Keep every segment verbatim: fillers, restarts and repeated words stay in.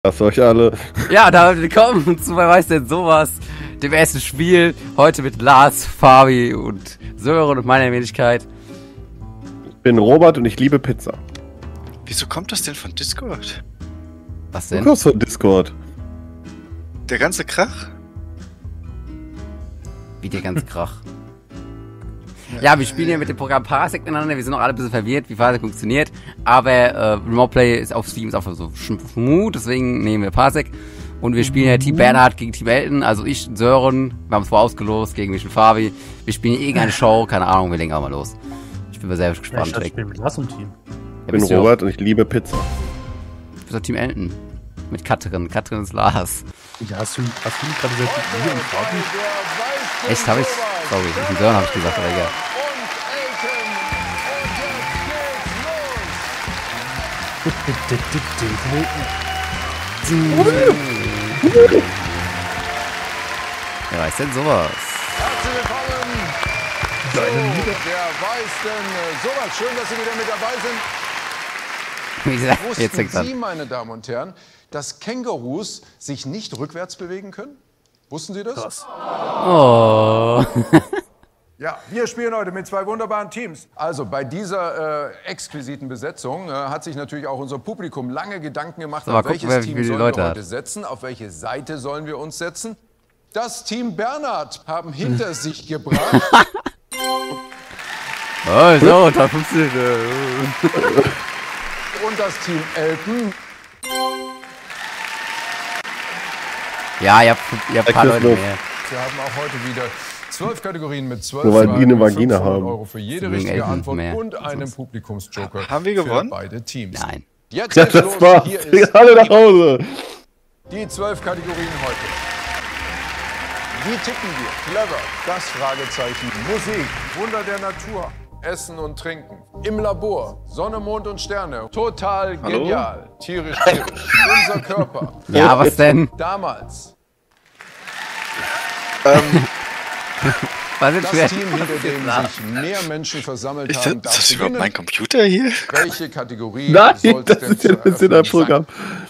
Das euch alle. Ja, damit willkommen zu Wer weiß denn sowas, dem ersten Spiel. Heute mit Lars, Fabi und Sören und meiner Wenigkeit. Ich bin Robert und ich liebe Pizza. Wieso kommt das denn von Discord? Was Du denn? kommst von Discord. Der ganze Krach? Wie der ganze Krach. Ja, wir spielen hier mit dem Programm Parsec miteinander. Wir sind noch alle ein bisschen verwirrt, wie Parsec funktioniert. Aber äh, Remote Play ist auf Steam ist einfach so smooth, deswegen nehmen wir Parsec. Und wir spielen ja Team Bernhard gegen Team Elton. Also ich und Sören, wir haben es vorher ausgelost gegen mich und Fabi. Wir spielen irgendeine Show, keine Ahnung, wir legen auch mal los. Ich bin mal sehr gespannt. Ja, ich spiele mit Lars im Team. Ich bin Robert und ich liebe Pizza. Du bist doch Team Elton. Mit Katrin. Katrin ist Lars. Ja, hast du, hast du nicht gerade gesagt, mit mir und Fabi? Echt, hab ich? Sorry, mit dem Sören hab ich gesagt, aber egal. Wer weiß denn sowas? Herzlich willkommen zu Wer weiß denn sowas. Schön, dass Sie wieder mit dabei sind. Wie gesagt, jetzt Wussten fängt's an. Sie, meine Damen und Herren, dass Kängurus sich nicht rückwärts bewegen können? Wussten Sie das? Krass. Oh. Ja, wir spielen heute mit zwei wunderbaren Teams. Also bei dieser äh, exquisiten Besetzung äh, hat sich natürlich auch unser Publikum lange Gedanken gemacht, So, mal auf gucken, welches wer- wie Team viele sollen Leute wir hat. heute setzen, auf welche Seite sollen wir uns setzen. Das Team Bernhard haben hinter sich gebracht. Oh, so, Top fünfzehn. Und das Team Elton. Ja, ihr habt, ihr habt ein paar Sag Leute das mehr. Wir haben auch heute wieder zwölf Kategorien mit zwölf Nur weil die eine Fragen, Vagina fünfhundert haben. Euro für jede Deswegen richtige Elfen Antwort mehr. und einen Publikumsjoker Haben wir für gewonnen? beide Teams. Nein. Jetzt Ja, geht's das los. war's. Hier Wir ist alle nach Hause. die zwölf Kategorien heute. Wie ticken wir? Clever, das Fragezeichen. Musik, Wunder der Natur, Essen und Trinken. Im Labor, Sonne, Mond und Sterne. Total Hallo? genial. Tierisch, tierisch. Unser Körper. Ja, was denn? Damals. Ähm, Was ist Das schwer? Team, hinter dem sich mehr Menschen versammelt ist, das, haben, ist darf das überhaupt mein beginnen. Computer hier? Welche Kategorie Nein, soll's das denn ist ja zu ein bisschen ein eröffnen Programm.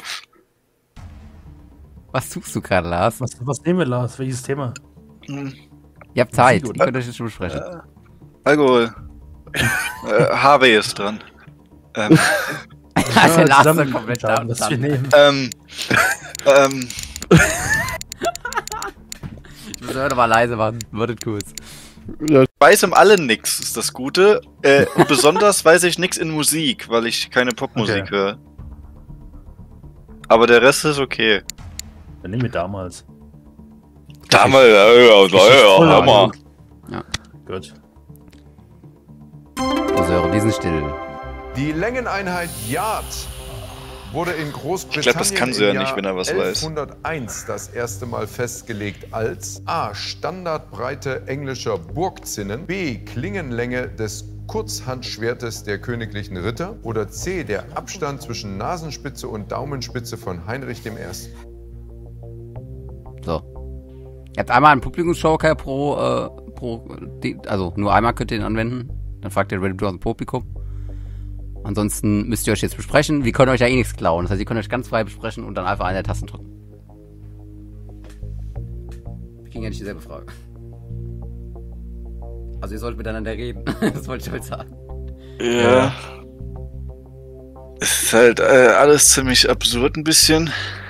Was tust du gerade, Lars? Was, was nehmen wir, Lars? Welches Thema? Hm, Ihr habt Zeit, Musik, ihr könnt euch das schon besprechen. Alkohol. äh, Harvey ist dran. Ähm, Hat der Lars zusammen dann komplett entscheiden, da was wir nehmen. ähm, ähm, Ich muss heute mal leise machen, wartet kurz. Ja, weiß um alle nix, ist das Gute. Äh, und besonders weiß ich nix in Musik, weil ich keine Popmusik Okay. höre. Aber der Rest ist okay. Dann nehmen wir damals. Damals, ja, ja, Voll ja, Hammer. Gut. Oh, Sören, wir sind still. Die Längeneinheit Yard wurde in Großbritannien Ich glaub, das kann so ja im nicht, Jahr wenn er was weiß. elfhunderteins das erste Mal festgelegt als A. Standardbreite englischer Burgzinnen, B. Klingenlänge des Kurzhandschwertes der königlichen Ritter oder C. der Abstand zwischen Nasenspitze und Daumenspitze von Heinrich der Erste. So. Ihr habt einmal einen Publikumsjoker pro, äh, pro, die- also nur einmal könnt ihr den anwenden. Dann fragt ihr Reddit aus dem Publikum. Ansonsten müsst ihr euch jetzt besprechen. Wir können euch ja eh nichts klauen. Das heißt, ihr könnt euch ganz frei besprechen und dann einfach eine der Tasten drücken. Ich ging ja nicht dieselbe Frage. Also ihr solltet miteinander reden. Das wollte ich damit sagen. Ja. Es ist halt äh, alles ziemlich absurd ein bisschen.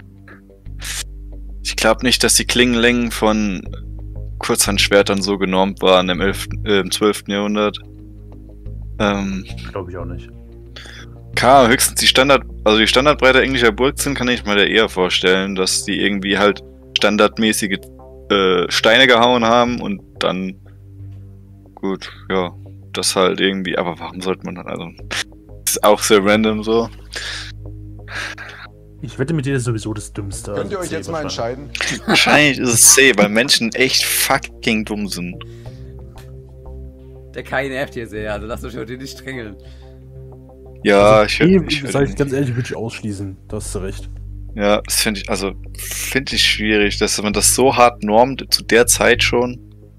Ich glaube nicht, dass die Klingenlängen von Kurzhandschwertern so genormt waren im, elften, äh, im zwölften Jahrhundert. Ähm, Glaube ich auch nicht. K, höchstens die Standard, also die Standardbreite englischer Burgzinn kann ich mir da eher vorstellen, dass die irgendwie halt standardmäßige äh, Steine gehauen haben und dann gut, ja, das halt irgendwie, aber warum sollte man dann, also, das ist auch sehr random so. Ich wette mit dir, das ist sowieso das Dümmste. Könnt ihr Also euch C jetzt mal wahrscheinlich. entscheiden? Wahrscheinlich ist es C, weil Menschen echt fucking dumm sind. Der Kai nervt hier sehr, also lasst euch heute nicht strängeln. Ja, ich, Nee, ich, sag ich ganz ehrlich, würde ich ausschließen. Da hast du recht. ja, das finde ich, also, finde ich schwierig, dass man das so hart normt, zu der Zeit schon.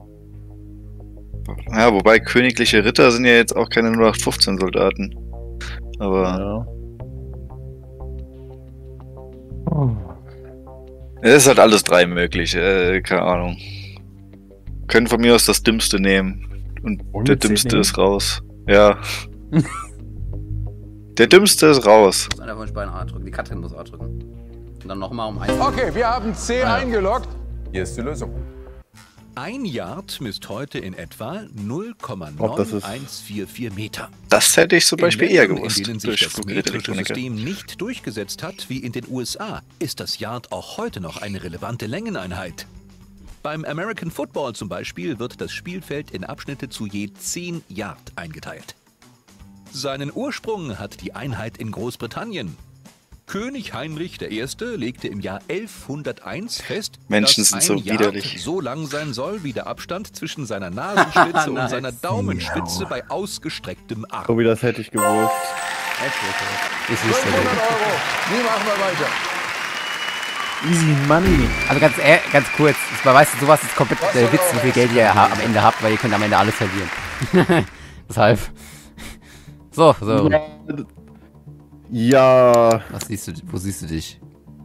Ja, wobei königliche Ritter sind ja jetzt auch keine null acht fünfzehn Soldaten. Aber Ja. Es ist halt alles drei möglich, äh, keine Ahnung. Können von mir aus das Dümmste nehmen. Und Und der mit C Dümmste nehmen? ist raus. Ja. Der Dümmste ist raus. Muss einer von euch beiden A drücken. Die Katrin muss A drücken. Und dann nochmal um eins. Okay, wir haben C eingeloggt. Hier ist die Lösung. Ein Yard misst heute in etwa null Komma Ob das ist- neun eins vier vier Meter. Das hätte ich zum Beispiel in eher Ländern, gewusst. in denen sich Durch das metrische Funkgerätelektroniker. System nicht durchgesetzt hat, wie in den U S A, ist das Yard auch heute noch eine relevante Längeneinheit. Beim American Football zum Beispiel wird das Spielfeld in Abschnitte zu je zehn Yard eingeteilt. Seinen Ursprung hat die Einheit in Großbritannien. König Heinrich der Erste legte im Jahr elfhunderteins fest, Menschen dass sind ein so Yard widerlich. so lang sein soll wie der Abstand zwischen seiner Nasenspitze und Nice. seiner Daumenspitze bei ausgestrecktem Arm. So wie das hätte ich gewusst. Ich wüsste fünfhundert nicht. Euro. Wie machen wir weiter? Easy Money. Also ganz, ehr- ganz kurz, man weiß, sowas ist komplett Was der soll Witz, auch wie viel Geld ihr ha- am Ende habt, weil ihr könnt am Ende alles verlieren. Deshalb. So, so. Ja. Was siehst du, wo siehst du dich?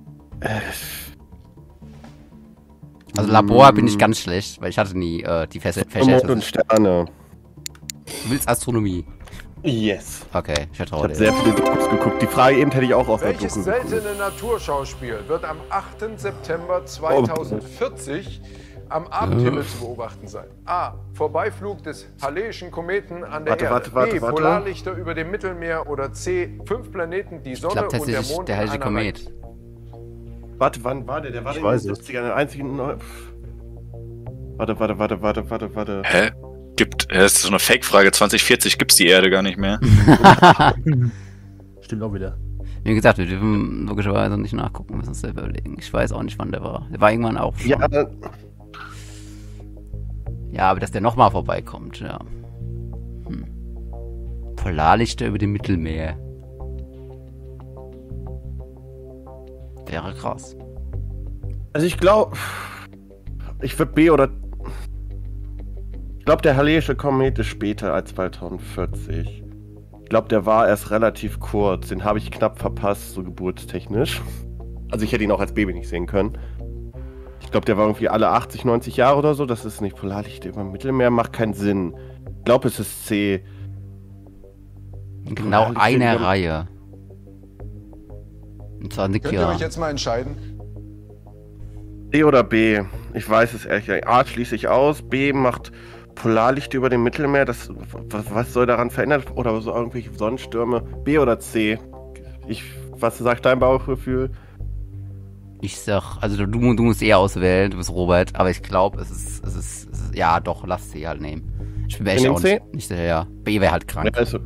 Also Labor bin ich ganz schlecht, weil ich hatte nie äh, die Fächer. Mond Fächer. und Sterne. Du willst Astronomie. Yes. Okay, ich Ich vertraue habe dir. sehr viele Dokus geguckt. Die Frage eben hätte ich auch aus der Welches Doku geguckt. seltene Naturschauspiel wird am achten September zweitausendvierzig am Abendhimmel zu beobachten sein? A. Vorbeiflug des Halleyschen Kometen an der Warte, Erde. warte, warte, B. warte. Polarlichter über dem Mittelmeer. Oder C. Fünf Planeten, die Ich Sonne glaube und der tatsächlich Mond der in Hellliche einer Komet. Reihe. Warte, wann war der? Der war Ich in weiß den es. siebzigern. Der einzige Neu... Pff. Warte, warte, warte, warte, warte, warte. Hä? Gibt, das ist so eine Fake-Frage. zwanzig vierzig gibt's die Erde gar nicht mehr. Stimmt auch wieder. Wie gesagt, wir dürfen logischerweise nicht nachgucken, müssen uns selber überlegen. Ich weiß auch nicht, wann der war. Der war irgendwann auch schon. Ja, Ja, aber dass der nochmal vorbeikommt, ja. Hm. Polarlichter über dem Mittelmeer. Wäre krass. also ich glaube, ich würde B oder... Ich glaube, der Halleyische Komet ist später als zweitausendvierzig. Ich glaube, der war erst relativ kurz. Den habe ich knapp verpasst, so geburtstechnisch. Also ich hätte ihn auch als Baby nicht sehen können. Ich glaube, der war irgendwie alle achtzig, neunzig Jahre oder so. Das ist nicht Polarlichter über dem Mittelmeer, macht keinen Sinn. Ich glaube, es ist C. In genau Polarlichter einer über- Reihe. Und zwar Nick Könnt ihr ja. euch jetzt mal entscheiden? C oder B? Ich weiß es ehrlich gesagt. A schließe ich aus. B macht Polarlichter über dem Mittelmeer. Das, was, was soll daran verändert? Oder so irgendwelche Sonnenstürme? B oder C? Ich, was sagt dein Bauchgefühl? Ich sag, also du, du musst eher auswählen, du bist Robert, aber ich glaube, es ist, es ist, es ist, ja doch, lass C halt nehmen. Ich bin mir echt Wir auch nehmen nicht, nicht sicher, ja. B wäre halt krank. Ja, also,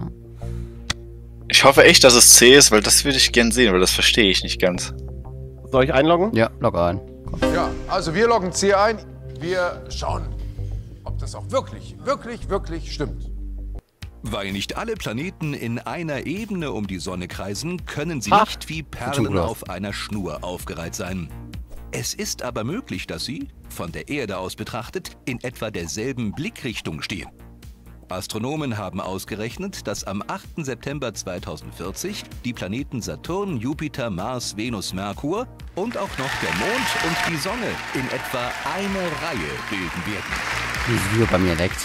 Ich hoffe echt, dass es C ist, weil das würde ich gern sehen, weil das verstehe ich nicht ganz. soll ich einloggen? Ja, log ein. Ja, also wir loggen C ein. Wir schauen, ob das auch wirklich, wirklich, wirklich stimmt. Weil nicht alle Planeten in einer Ebene um die Sonne kreisen, können sie Ah, nicht wie sieht schon Perlen gut aus. auf einer Schnur aufgereiht sein. Es ist aber möglich, dass sie, von der Erde aus betrachtet, in etwa derselben Blickrichtung stehen. Astronomen haben ausgerechnet, dass am achten September zweitausendvierzig die Planeten Saturn, Jupiter, Mars, Venus, Merkur und auch noch der Mond und die Sonne in etwa eine Reihe bilden werden. Die Syre bei mir leckt.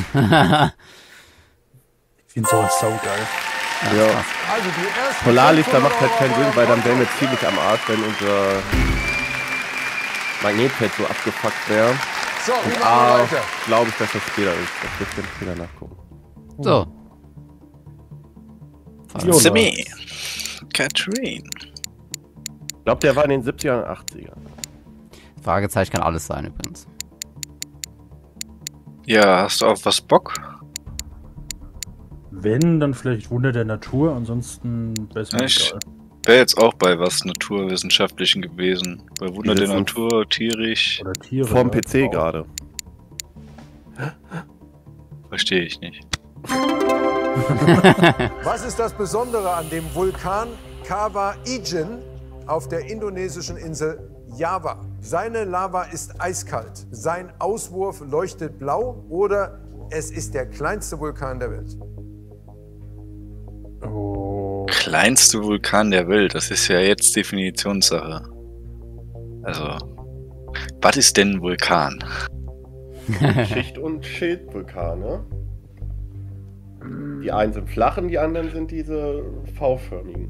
Ich finde sowas saugeil. Ja. Also die ersten Polarlichter macht halt fünfhundert keinen Euro Sinn, weil dann wären wir auf ziemlich am Arsch, wenn unser Magnetfeld so abgefuckt wäre. So, wie Und machen wir A, weiter? glaube ich, dass das später ist. Das wird dann später nachgucken. So. Jonas. Simi. Catherine. Ich glaube, der war in den siebzigern und achtzigern. Fragezeichen kann alles sein übrigens. Ja, hast du auf was Bock? Wenn, dann vielleicht Wunder der Natur, ansonsten besser Echt? egal. Wäre jetzt auch bei was Naturwissenschaftlichen gewesen. Bei Wunder Wir der sind- Natur, tierisch. Oder Tiere. Vorm ja, P C auch. gerade. Verstehe ich nicht. Was ist das Besondere an dem Vulkan Kawah Ijen auf der indonesischen Insel Java? Seine Lava ist eiskalt, sein Auswurf leuchtet blau oder es ist der kleinste Vulkan der Welt. Oh. kleinste Vulkan der Welt, das ist ja jetzt Definitionssache. Also, was ist denn ein Vulkan? Schicht- und Schildvulkane. Die einen sind flach und die anderen sind diese V-förmigen.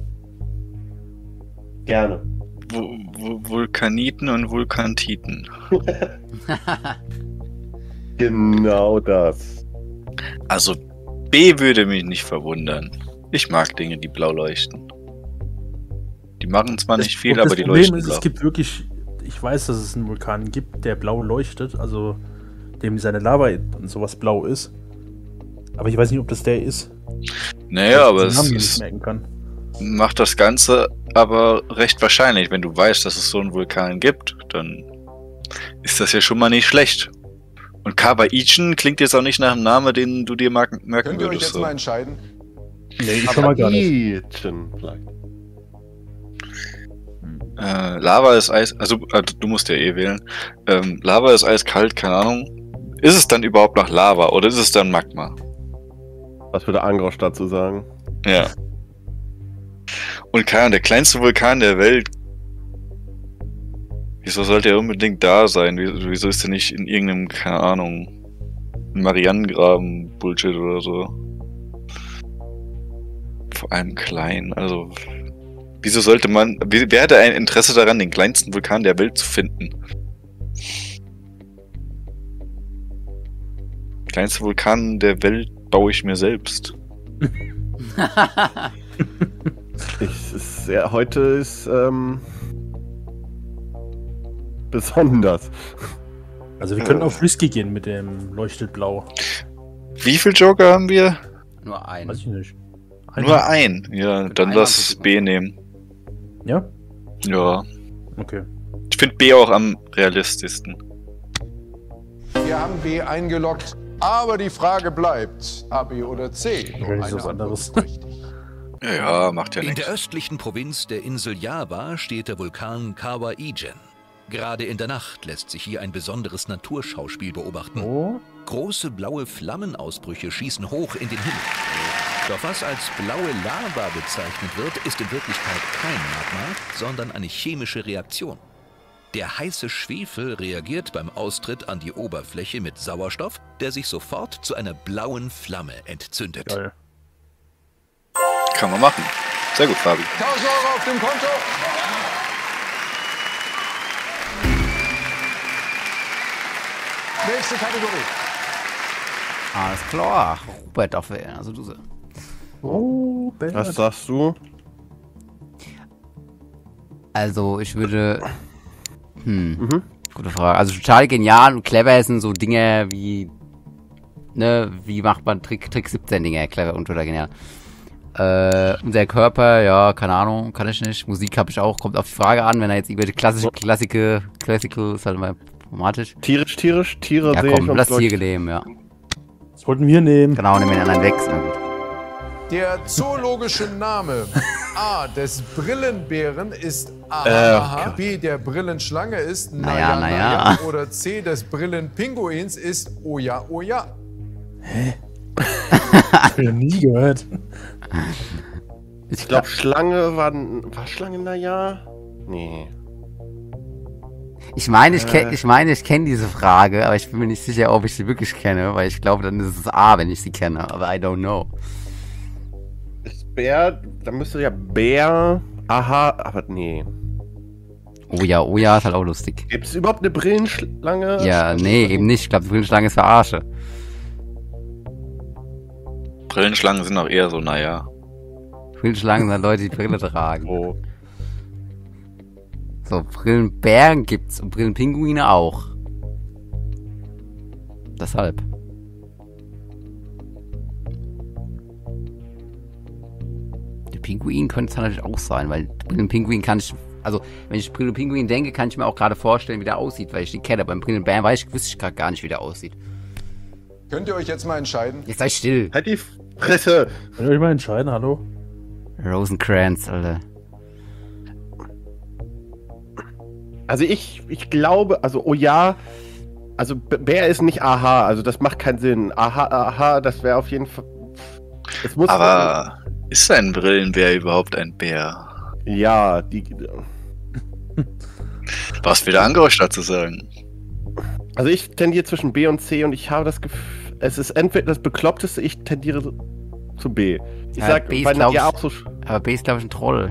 Gerne. Vu Vu Vulkaniten und Vulkantiten. Genau das. Also B würde mich nicht verwundern. Ich mag Dinge, die blau leuchten. Die machen zwar nicht viel, das aber die Problem leuchten ist, blau. es gibt wirklich, ich weiß, dass es einen Vulkan gibt, der blau leuchtet, also dem seine Lava und sowas blau ist. Aber ich weiß nicht, ob das der ist. Naja, aber es Namen nicht ist, merken kann. macht das Ganze aber recht wahrscheinlich. Wenn du weißt, dass es so einen Vulkan gibt, dann ist das ja schon mal nicht schlecht. Und Kawaiichen klingt jetzt auch nicht nach einem Namen, den du dir merken, merken Könnt ihr euch würdest. jetzt So. mal entscheiden? Nee, ich schon mal gar nicht. Ichen vielleicht. Äh, Lava ist Eis, also äh, du musst ja eh wählen. Ähm, Lava ist eiskalt, keine Ahnung. Ist es dann überhaupt noch Lava oder ist es dann Magma? Was würde Angrosch dazu sagen? Ja. Und keine Ahnung, der kleinste Vulkan der Welt. Wieso sollte er unbedingt da sein? Wieso, wieso ist er nicht in irgendeinem, keine Ahnung, Marianengraben Bullshit oder so? Vor allem klein, also. Wieso sollte man. Wie, wer hätte ein Interesse daran, den kleinsten Vulkan der Welt zu finden? Kleinste Vulkan der Welt baue ich mir selbst. Ich, ist, ja, heute ist ähm, besonders. Also wir können auf Risky gehen mit dem leuchtet blau. Wie viel Joker haben wir? Nur ein. Weiß ich nicht. Nur ein. Ja, dann einmal lass bitte. B nehmen. Ja? Ja. Okay. Ich finde B auch am realistischsten. Wir haben B eingeloggt, aber die Frage bleibt, A, B oder C? Nur Wahrscheinlich ist was eine anderes. Antwort ist richtig. Ja, macht ja In nichts. der östlichen Provinz der Insel Java steht der Vulkan Kawaiichen. Gerade in der Nacht lässt sich hier ein besonderes Naturschauspiel beobachten. Oh. Große blaue Flammenausbrüche schießen hoch in den Himmel. Doch was als blaue Lava bezeichnet wird, ist in Wirklichkeit kein Magma, sondern eine chemische Reaktion. Der heiße Schwefel reagiert beim Austritt an die Oberfläche mit Sauerstoff, der sich sofort zu einer blauen Flamme entzündet. Geil. Kann man machen. Sehr gut, Fabi. tausend Euro auf dem Konto. Nächste Kategorie. Alles klar. Robert darf wählen, also du. Oh, Bert. Was sagst du? Also, ich würde. Hm. Gute Frage. Also, total genial und clever sind so Dinge wie. Ne, wie macht man Trick, Trick siebzehn Dinge? Clever und total genial. Äh, unser Körper, ja, keine Ahnung, kann ich nicht. Musik habe ich auch, kommt auf die Frage an, wenn er jetzt irgendwelche klassische, klassische, Classical ist halt mal problematisch. Tierisch, tierisch, Tiere Ja, sehe komm, ich und lass leuchten. Tiere nehmen, ja. Das wollten wir nehmen. Genau, nehmen wir den anderen weg. Na gut. Der zoologische Name A des Brillenbären ist A, Äh, aha, Gott. B der Brillenschlange ist Naja, naja, naja. naja, oder C des Brillenpinguins ist oh ja, oh ja. Hab ich noch nie gehört. Ich glaube, Schlange war, war Schlange, naja? Nee. Ich meine, ich Äh. kenne, ich meine, ich kenne diese Frage, aber ich bin mir nicht sicher, ob ich sie wirklich kenne, weil ich glaube, dann ist es A, wenn ich sie kenne, aber I don't know. Ist Bär, da müsste ja Bär, aha, aber nee. Oh ja, oh ja, ist halt auch lustig. Gibt es überhaupt eine Brillenschlange? Ja, nee, eben nicht. Ich glaube, die Brillenschlange ist Verarsche. Brillenschlangen sind auch eher so, naja. Brillenschlangen sind Leute, die Brille tragen. Oh. So, Brillenbären gibt's und Brillenpinguine auch. Deshalb. Der Pinguin könnte es natürlich auch sein, weil Brillenpinguin kann ich, also wenn ich Brillenpinguin denke, kann ich mir auch gerade vorstellen, wie der aussieht, weil ich die kenne. Beim Brillenbären weiß ich, wüsste ich gerade gar nicht, wie der aussieht. Könnt ihr euch jetzt mal entscheiden? Jetzt sei still. Halt die Fresse! Könnt ihr euch mal entscheiden, hallo? Rosencrantz, Alter. Also ich, ich glaube, also oh ja, also B- Bär ist nicht aha, also das macht keinen Sinn. Aha, aha, das wäre auf jeden Fall. Es muss Aber Ist ein Brillenbär überhaupt ein Bär? Ja, die. Was will der Angeräusch dazu sagen? Also ich tendiere zwischen B und C und ich habe das Gefühl, es ist entweder das Bekloppteste, ich tendiere zu B. Ich Ja, sag, B ist, weil glaub ja ich- auch so. sch- Aber B ist, glaube ich, ein Troll.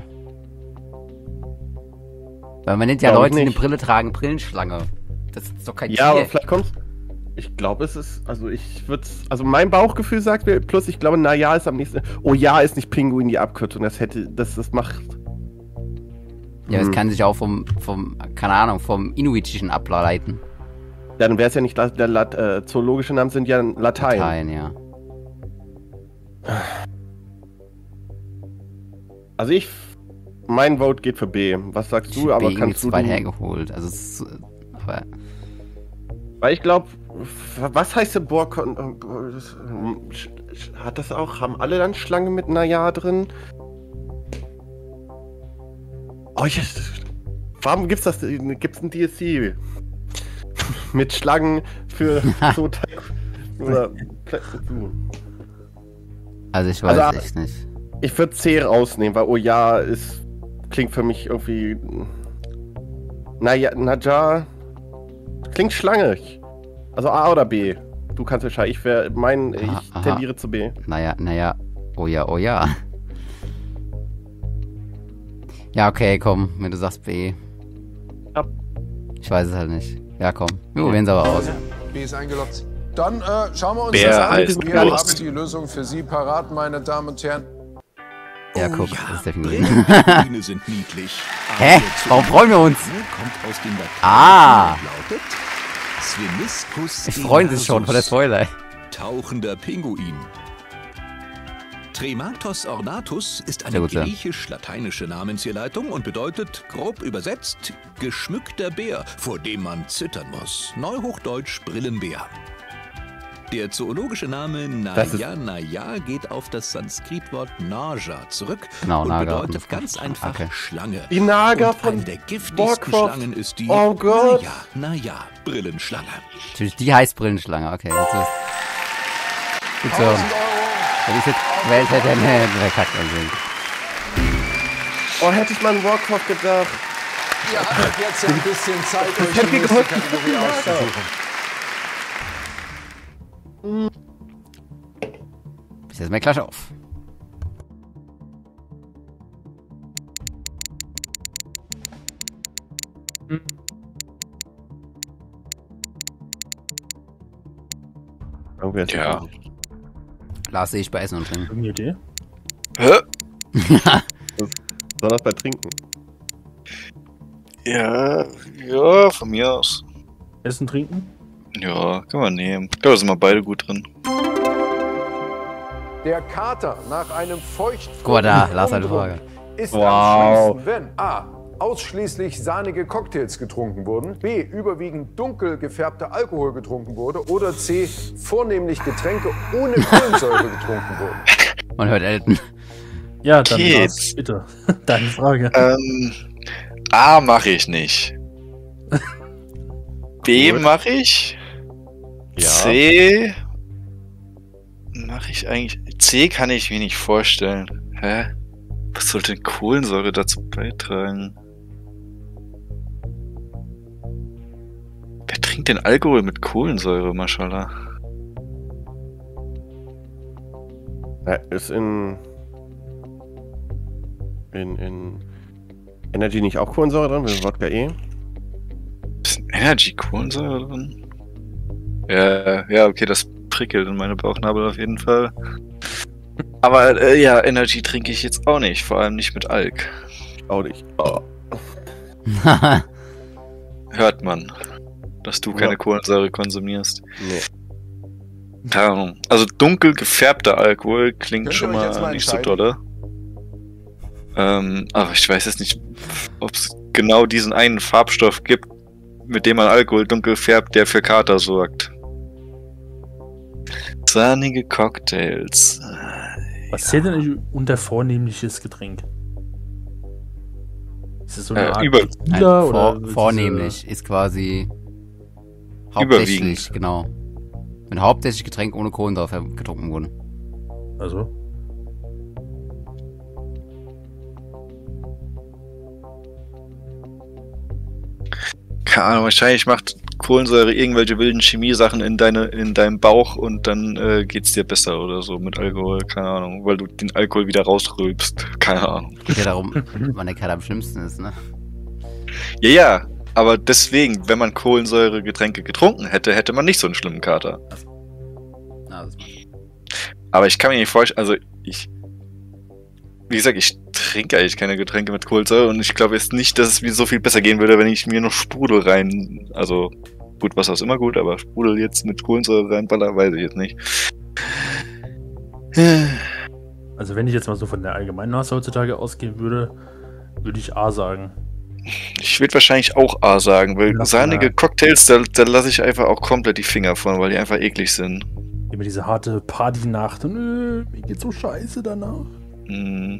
Weil man nennt ja Glaub ich Leute, die eine nicht. Brille tragen, Brillenschlange. Das ist doch kein Ja, aber Tier. vielleicht kommt's. Ich glaube, es ist, also ich würde also mein Bauchgefühl sagt mir, plus ich glaube, na ja ist am nächsten. Oh ja, ist nicht Pinguin die Abkürzung, das hätte, das, das macht. Ja, das Hm. kann sich auch vom, vom, keine Ahnung, vom Inuitischen ableiten. Ja, dann wäre es ja nicht, La- der Lat, äh, zoologische Namen sind ja Latein. Latein, ja. Also ich, mein Vote geht für B. Was sagst du? B Aber irgendwie kannst zu du, weit du hergeholt. Also, es ist, aber, weil ich glaube, was heißt der Bohr? Hat das auch, haben alle dann Schlange mit na ja drin? Oh, ich, warum gibt's das? Gibt's ein D S C mit Schlangen für so oder also ich weiß Also, echt nicht. ich würde C rausnehmen, weil oh ja, ist klingt für mich irgendwie naja, Naja klingt Schlange. Also A oder B. Du kannst entscheiden. Ich wäre mein ich Aha, aha. tendiere zu B. Naja, naja, oh ja, oh ja. Ja, okay, komm, wenn du sagst B. Ja. Ich weiß es halt nicht. Ja, komm, wir probieren es aber aus. B ist eingeloggt. Dann äh, schauen wir uns Bär das an. heißt Wir Wurst. haben die Lösung für Sie parat, meine Damen und Herren. Ja, Oh guck, ja, das ist der Pinguin. Brillenpinguine sind niedlich. Hä? Aber der Warum freuen wir uns? Zoologische kommt aus dem Latein Ah. und lautet Spheniscus Ich freuen sich schon von der inversus, Spoiler. tauchender Pinguin. Trematos ornatus ist Sehr eine gut, ja. griechisch-lateinische Namensherleitung und bedeutet, grob übersetzt, geschmückter Bär, vor dem man zittern muss. Neuhochdeutsch Brillenbär. Der zoologische Name Das ist- Naya Naya geht auf das Sanskritwort Naja zurück Genau, und Naga. bedeutet ganz einfach Okay. Schlange. Die Naga und von eine der giftigsten Warcraft. Schlangen ist die Oh Gott. Naya Naya Brillenschlange. Natürlich, die heißt Brillenschlange, okay. Das ist gut zu hören. tausend Euro. Wenn ich jetzt gewählt hätte, hätten wir verkackt. Also. Oh, hätte ich mal an Warcraft gedacht. Ihr hattet jetzt ja ein bisschen Zeit, euch hätte die nächste geholfen. Kategorie auszusuchen. Ich setze mir gleich auf. Irgendwie ist Ja. das- Lars sehe ich bei Essen und Trinken. Irgendeine Idee? Hä? Besonders bei Trinken. Ja, ja, von mir aus. Essen, trinken? Ja, können wir nehmen. Ich glaube, da sind wir beide gut drin. Der Kater nach einem feucht Guck mal da, Lars hat eine Frage. ist Wow. am schlimmsten, wenn A. ausschließlich sahnige Cocktails getrunken wurden, B. überwiegend dunkel gefärbter Alkohol getrunken wurde oder C. vornehmlich Getränke ohne Kohlensäure getrunken wurden. Man hört Elton. Ja, dann Geht's. Lars, bitte. Deine Frage. Ähm, A mache ich nicht. B mache ich. Ja. C mache ich eigentlich. C kann ich mir nicht vorstellen. Hä? Was sollte denn Kohlensäure dazu beitragen? Wer trinkt denn Alkohol mit Kohlensäure, Mashallah? Ja, ist in. In, in Energy nicht auch Kohlensäure drin? Mit Wodka E? Ist Energy Kohlensäure drin? Ja, ja, okay, das prickelt in meine Bauchnabel auf jeden Fall. Aber äh, ja, Energy trinke ich jetzt auch nicht, vor allem nicht mit Alk. Auch nicht. Oh. Hört man, dass du keine Ja. Kohlensäure konsumierst. Nee. Keine Ahnung. Also dunkel gefärbter Alkohol klingt Könnt ihr schon euch mal, jetzt mal nicht so entscheiden? dolle. Ähm, aber ich weiß jetzt nicht, ob es genau diesen einen Farbstoff gibt, mit dem man Alkohol dunkel färbt, der für Kater sorgt. Sahnige Cocktails. Was zählt denn eigentlich unter vornehmliches Getränk? Ist es so eine Äh, Art über- Nein, Tequila vor, oder diese- vornehmlich ist quasi hauptsächlich, Überwiegend. genau. Wenn hauptsächlich Getränke ohne Kohlensäure getrunken wurden. Also, keine Ahnung, wahrscheinlich macht Kohlensäure irgendwelche wilden Chemiesachen in deine, in deinem Bauch und dann äh, geht's dir besser oder so mit Alkohol, keine Ahnung, weil du den Alkohol wieder rausrülpst, keine Ahnung. Geht ja darum, wann der Kater am schlimmsten ist, ne? Ja, ja, aber deswegen, wenn man Kohlensäuregetränke getrunken hätte, hätte man nicht so einen schlimmen Kater. Ja, das macht Aber ich kann mir nicht vorstellen, also ich, wie gesagt, ich trinke eigentlich keine Getränke mit Kohlensäure und ich glaube jetzt nicht, dass es mir so viel besser gehen würde, wenn ich mir noch Sprudel rein, also gut, Wasser ist immer gut, aber Sprudel jetzt mit Kohlensäure reinballer, weiß ich jetzt nicht. Also wenn ich jetzt mal so von der Allgemeinmasse heutzutage ausgehen würde, würde ich A sagen. Ich würde wahrscheinlich auch A sagen, weil Ja, sahnige ja. Cocktails, da, da lasse ich einfach auch komplett die Finger von, weil die einfach eklig sind. Immer diese harte Partynacht und äh, mir geht so scheiße danach. Hm.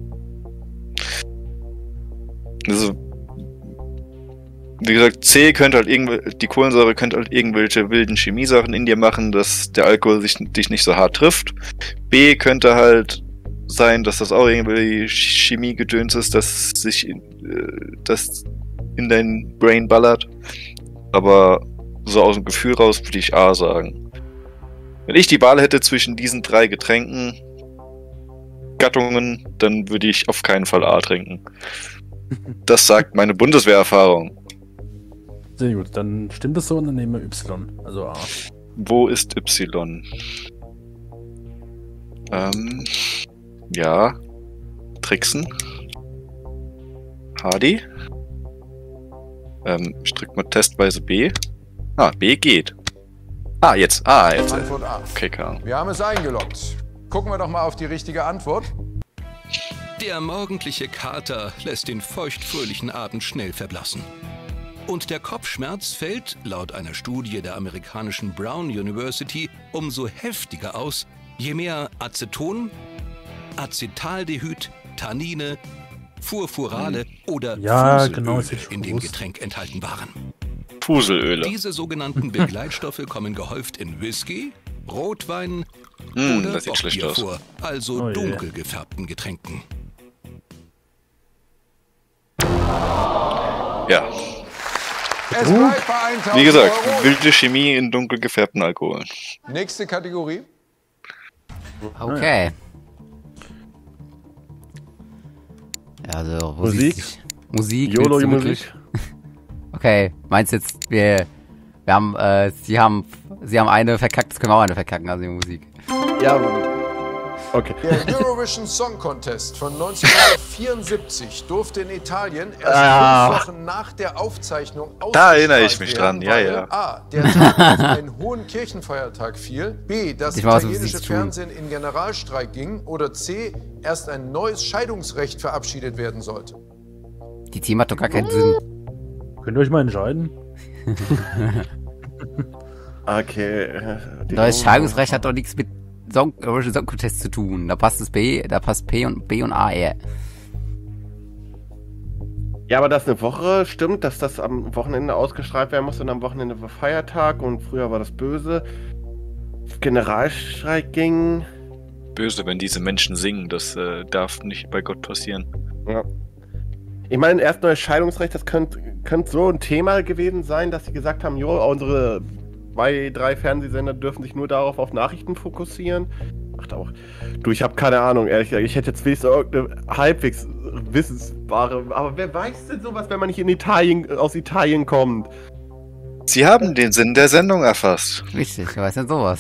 Also, wie gesagt, C könnte halt irgendwie, die Kohlensäure könnte halt irgendwelche wilden Chemiesachen in dir machen, dass der Alkohol sich, dich nicht so hart trifft. B könnte halt sein, dass das auch irgendwie Chemiegedöns ist, dass sich äh, das in dein Brain ballert. Aber so aus dem Gefühl raus würde ich A sagen. Wenn ich die Wahl hätte zwischen diesen drei Getränken, Gattungen, dann würde ich auf keinen Fall A trinken. Das sagt meine Bundeswehrerfahrung. Sehr gut, dann stimmt das so und dann nehmen wir Y, also A. Wo ist Y? Ähm, ja. Tricksen. Hardy. Ähm, ich drück mal testweise B. Ah, B geht. Ah, jetzt. Ah, jetzt. Antwort A. Okay, keine Ahnung. Wir haben es eingeloggt. Gucken wir doch mal auf die richtige Antwort. Der morgendliche Kater lässt den feuchtfröhlichen Abend schnell verblassen. Und der Kopfschmerz fällt, laut einer Studie der amerikanischen Brown University, umso heftiger aus, je mehr Aceton, Acetaldehyd, Tannine, Furfurale oder Ja, Fuselöl genau, das hätte ich in dem gewusst. Getränk enthalten waren. Puselöle. Diese sogenannten Begleitstoffe kommen gehäuft in Whisky, Rotwein Hm, oder das sieht schlecht Bockbier aus. vor, also Oh je. dunkel gefärbten Getränken. Ja. Es bleibt bei eintausend Wie gesagt, Euro. wilde Chemie in dunkel gefärbten Alkohol. Nächste Kategorie. Okay. Ja, also, wo Musik? sieht's dich? Musik. YOLO willst du wirklich? Musik. Okay, meinst du jetzt, wir, wir haben, äh, sie haben, sie haben eine verkackt, das können wir auch eine verkacken, also die Musik. Ja, okay. Der Eurovision Song Contest von neunzehnhundertvierundsiebzig durfte in Italien erst Ah. fünf Wochen nach der Aufzeichnung Da erinnere ich ausgestrahlt mich dran, werden, ja, weil ja. A. Der Tag auf einen hohen Kirchenfeiertag fiel. B. Das Ich weiß, was italienische sie tun. Fernsehen in Generalstreik ging. Oder C. Erst ein neues Scheidungsrecht verabschiedet werden sollte. Die Thema hat doch gar keinen Sinn. Könnt ihr euch mal entscheiden? Okay. Die Neues Augen- Scheidungsrecht hat doch nichts mit Song, Eurovision Song Contest zu tun. Da passt das B, da passt P und B und A eher. Ja, aber das eine Woche stimmt, dass das am Wochenende ausgestrahlt werden muss und am Wochenende war Feiertag und früher war das böse. Generalstreik ging. Böse, wenn diese Menschen singen, das äh, darf nicht bei Gott passieren. Ja. Ich meine, erst neues Scheidungsrecht, das könnte könnt so ein Thema gewesen sein, dass sie gesagt haben, jo, unsere zwei, drei Fernsehsender dürfen sich nur darauf auf Nachrichten fokussieren. Macht auch. Du, ich habe keine Ahnung, ehrlich gesagt. Ich hätte jetzt wenigstens irgendeine halbwegs wissensbare. Aber wer weiß denn sowas, wenn man nicht in Italien, aus Italien kommt? Sie haben den Sinn der Sendung erfasst. Richtig, wer weiß denn sowas?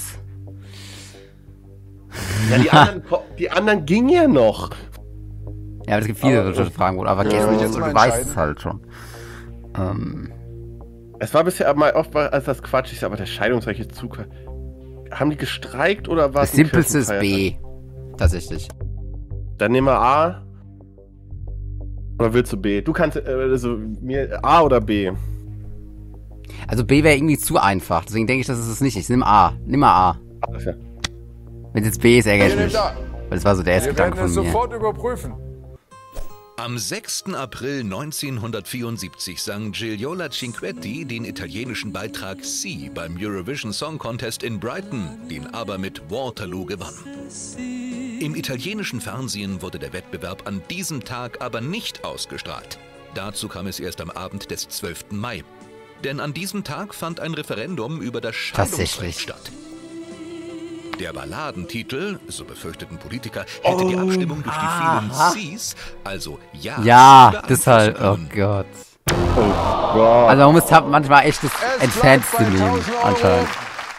Ja, die anderen, die anderen gingen ja noch. Ja, aber es gibt viele Aber, solche Fragen, wo du einfach Ja, vergessen will ich musst jetzt und du mal weißt es entscheiden? halt schon. Ähm, Es war bisher mal oft als das Quatsch ist, aber der Scheidungsrecht ist zu. Haben die gestreikt oder war das es ein simpelste ist Kirchenfeiertag? B. Tatsächlich. Dann nehmen wir A. Oder willst du B? Du kannst, äh, also mir A oder B. Also B wäre irgendwie zu einfach, deswegen denke ich, das ist es nicht. Ich nehme A. Nimm mal A. Ach ja. Wenn es jetzt B ist, ärgere ich Ihr nehmt mich. A. Weil das war so der erste Wir werden Gedanke es von mir. sofort überprüfen. Am sechsten April neunzehnhundertvierundsiebzig sang Gigliola Cinquetti den italienischen Beitrag Sea beim Eurovision Song Contest in Brighton, den aber mit Waterloo gewann. Im italienischen Fernsehen wurde der Wettbewerb an diesem Tag aber nicht ausgestrahlt. Dazu kam es erst am Abend des zwölften Mai. Denn an diesem Tag fand ein Referendum über das Scheidungsrecht Tatsächlich. statt. Der Balladentitel, so befürchteten Politiker, hätte die Abstimmung durch die vielen aha. Cs, also Ja, Ja, beeinflussen deshalb. Oh können. Gott. Oh Gott. Also man muss halt manchmal echt das Es Entfernte bleibt bei nehmen, tausend Euro. anscheinend.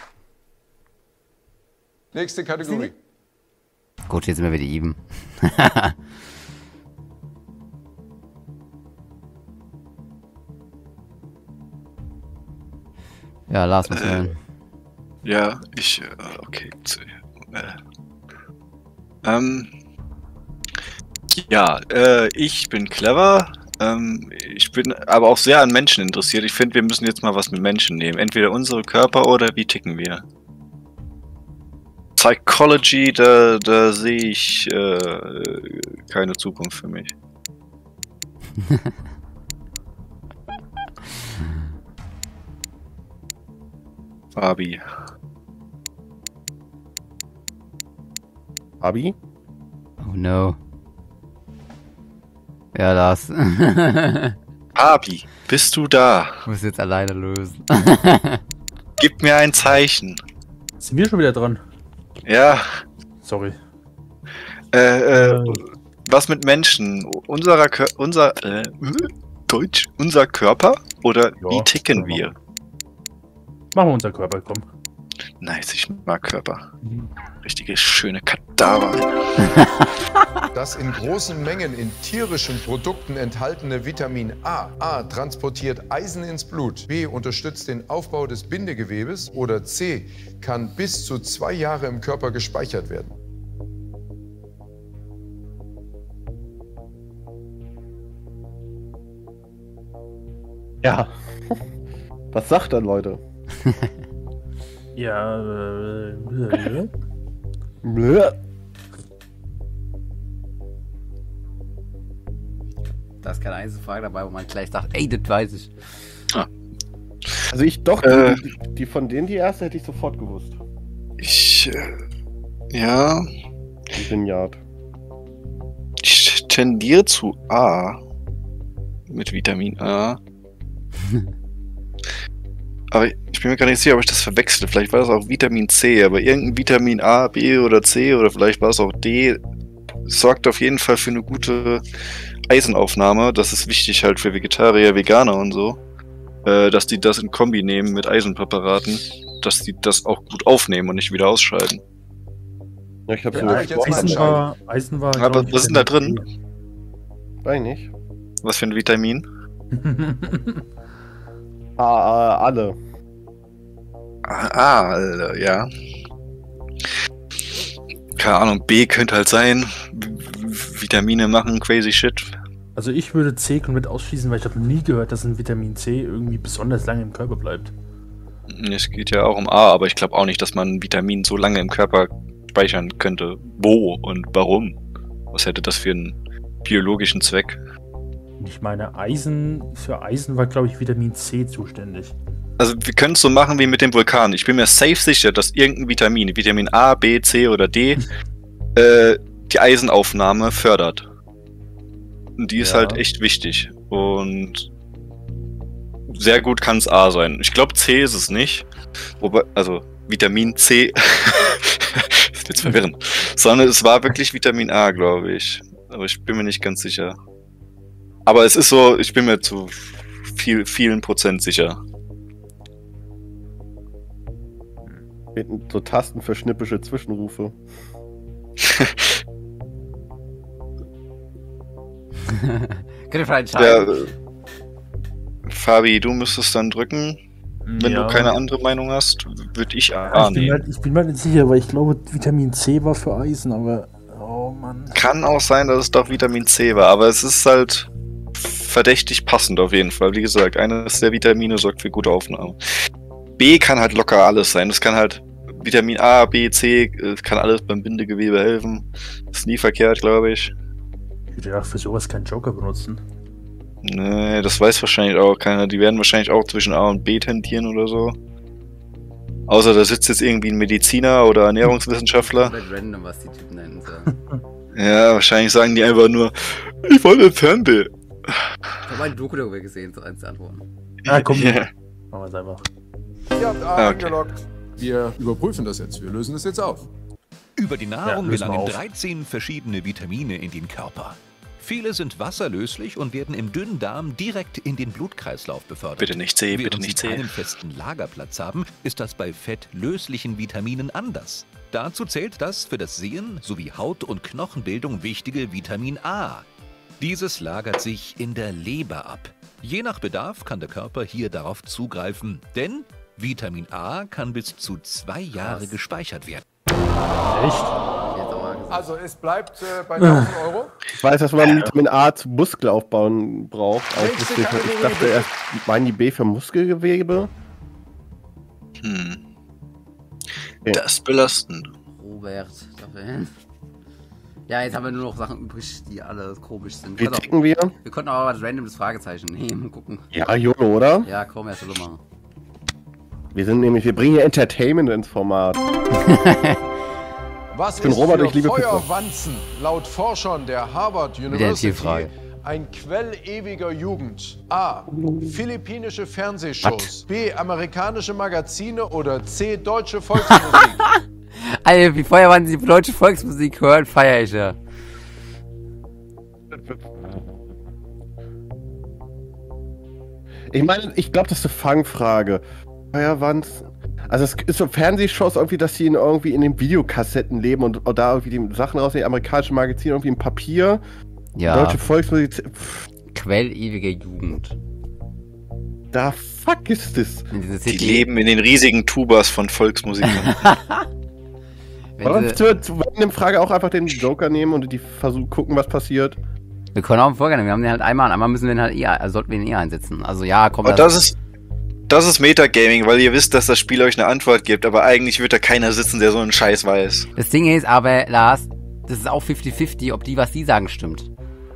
Nächste Kategorie. Gut, jetzt sind wir wieder even. Ja, Lars muss hören. Ja, ich, äh, okay. zu- Äh, ähm, ja, äh, ich bin clever. Ähm, ich bin aber auch sehr an Menschen interessiert. Ich finde, wir müssen jetzt mal was mit Menschen nehmen. Entweder unsere Körper oder wie ticken wir. Psychology, da, da sehe ich äh, keine Zukunft für mich. Fabi. Abi? Oh no. Ja, Lars. Fabi, bist du da? Ich muss jetzt alleine lösen. Gib mir ein Zeichen. Sind wir schon wieder dran? Ja, Sorry. äh, äh, was mit Menschen? Unserer Kör unser, äh, Deutsch, unser Körper? Oder Ja, wie ticken können wir wir? Machen wir unser Körper, komm. Nice, ich mag Körper. Richtige schöne Kadaver. Das in großen Mengen in tierischen Produkten enthaltene Vitamin A. A transportiert Eisen ins Blut. B unterstützt den Aufbau des Bindegewebes. Oder C kann bis zu zwei Jahre im Körper gespeichert werden. Ja. Was sagt er, Leute? Ja, äh, äh, Blö. Da ist keine einzige Frage dabei, wo man gleich sagt, ey, das weiß ich. Also ich doch, Äh. die, die, die von denen, die erste hätte ich sofort gewusst. Ich, äh, ja, Die Vignard. ich tendiere zu A. Mit Vitamin A. Aber ich bin mir gar nicht sicher, ob ich das verwechsel. Vielleicht war das auch Vitamin C, aber irgendein Vitamin A, B oder C oder vielleicht war es auch D, sorgt auf jeden Fall für eine gute Eisenaufnahme. Das ist wichtig halt für Vegetarier, Veganer und so. Äh, dass die das in Kombi nehmen mit Eisenpräparaten, dass die das auch gut aufnehmen und nicht wieder ausscheiden. Ja, ich habe Ja, so ich jetzt Eisen mal war, Eisen war. Aber glaub ich, was ist denn da drin? Weiß ich nicht. Was für ein Vitamin? Ah, ah, alle. Ah, ah, Alter, ja. Keine Ahnung, B könnte halt sein. V- Vitamine machen crazy shit. Also ich würde C komplett ausschließen, weil ich habe nie gehört, dass ein Vitamin C irgendwie besonders lange im Körper bleibt. Es geht ja auch um A, aber ich glaube auch nicht, dass man Vitamin so lange im Körper speichern könnte. Wo und warum? Was hätte das für einen biologischen Zweck? Und ich meine, Eisen, für Eisen war, glaube ich, Vitamin C zuständig. Also wir können es so machen wie mit dem Vulkan. Ich bin mir safe sicher, dass irgendein Vitamin, Vitamin A, B, C oder D, äh, die Eisenaufnahme fördert. Und die ist Ja. halt echt wichtig. Und sehr gut kann es A sein. Ich glaube C ist es nicht. Wobei, also Vitamin C das ist jetzt verwirrend. Sondern es war wirklich Vitamin A, glaube ich. Aber ich bin mir nicht ganz sicher. Aber es ist so, ich bin mir zu viel, vielen Prozent sicher. Hinten so Tasten für schnippische Zwischenrufe. Könnt ihr vielleicht Ja, entscheiden? äh, Fabi, du müsstest dann drücken. Wenn Ja. du keine andere Meinung hast, würde ich A ich, bin nehmen. halt, ich bin mir nicht sicher, weil ich glaube, Vitamin C war für Eisen, aber. Oh Mann. Kann auch sein, dass es doch Vitamin C war, aber es ist halt verdächtig passend auf jeden Fall. Wie gesagt, eines der Vitamine sorgt für gute Aufnahme. B kann halt locker alles sein. Das kann halt Vitamin A, B, C, äh, kann alles beim Bindegewebe helfen. Ist nie verkehrt, glaube ich. Ich würde ja für sowas keinen Joker benutzen. Nee, das weiß wahrscheinlich auch keiner. Die werden wahrscheinlich auch zwischen A und B tendieren oder so. Außer da sitzt jetzt irgendwie ein Mediziner oder Ernährungswissenschaftler. Komplett random, was die Typen nennen sollen. Ja, wahrscheinlich sagen die einfach nur, ich wollte Fernweh. Ich habe eine Doku darüber gesehen, so eins der Antworten. Ah, komm. Ja. Machen wir es einfach. Ihr habt A Okay. eingeloggt. Wir überprüfen das jetzt. Wir lösen das jetzt auf. Über die Nahrung Ja, lösen wir gelangen auf. dreizehn verschiedene Vitamine in den Körper. Viele sind wasserlöslich und werden im Dünndarm direkt in den Blutkreislauf befördert. Bitte nicht C, bitte Während nicht sie C. keinen festen Lagerplatz haben, ist das bei fettlöslichen Vitaminen anders. Dazu zählt das für das Sehen sowie Haut- und Knochenbildung wichtige Vitamin A. Dieses lagert sich in der Leber ab. Je nach Bedarf kann der Körper hier darauf zugreifen, denn Vitamin A kann bis zu zwei Jahre gespeichert werden. Echt? Also es bleibt äh, bei tausend Euro. Ich weiß, dass man Vitamin A zum Muskelaufbauen braucht. Aber ich, Nächste wusste nicht, ich Kategorie, dachte bitte. erst, meinen die B für Muskelgewebe? Hm. Okay. Das ist belastend. Robert, dafür. Ja, jetzt haben wir nur noch Sachen übrig, die alle komisch sind. Wie Pass auf, ticken wir? wir konnten aber was randomes Fragezeichen nehmen, gucken. Ja, Junge, oder? Ja, komm, erst mal machen. Wir sind nämlich, wir bringen hier Entertainment ins Format. Was bin ist Robert, für ich liebe Pizza. Feuerwanzen laut Forschern der Harvard eine University Zielfrage. ein Quell ewiger Jugend? A. Philippinische Fernsehshows. B. Amerikanische Magazine oder C. Deutsche Volksmusik. Alter, wie vorher waren die deutsche Volksmusik hören, feier ich ja. Ich meine, ich glaube, das ist eine Fangfrage. Feuerwands. Also es ist so Fernsehshows irgendwie, dass sie in, irgendwie in den Videokassetten leben und, und da irgendwie die Sachen rausnehmen, amerikanische Magazine irgendwie im Papier. Ja, Deutsche Volksmusik. Pff, Quell ewiger Jugend. da fuck ist das? Wenn diese Die City, leben in den riesigen Tubas von Volksmusik. wenn Wollen wir diese, zur, zur random Frage auch einfach den Joker nehmen und die versuchen, gucken, was passiert? wir können auch einen Vorgang nehmen, wir haben den halt einmal, einmal müssen wir ihn halt eh, also sollten wir ihn eh einsetzen. Also ja, komm. Aber das ist, das ist Metagaming, weil ihr wisst, dass das Spiel euch eine Antwort gibt, aber eigentlich wird da keiner sitzen, der so einen Scheiß weiß. Das Ding ist aber, Lars, das ist auch fifty fifty, ob die, was die sagen, stimmt.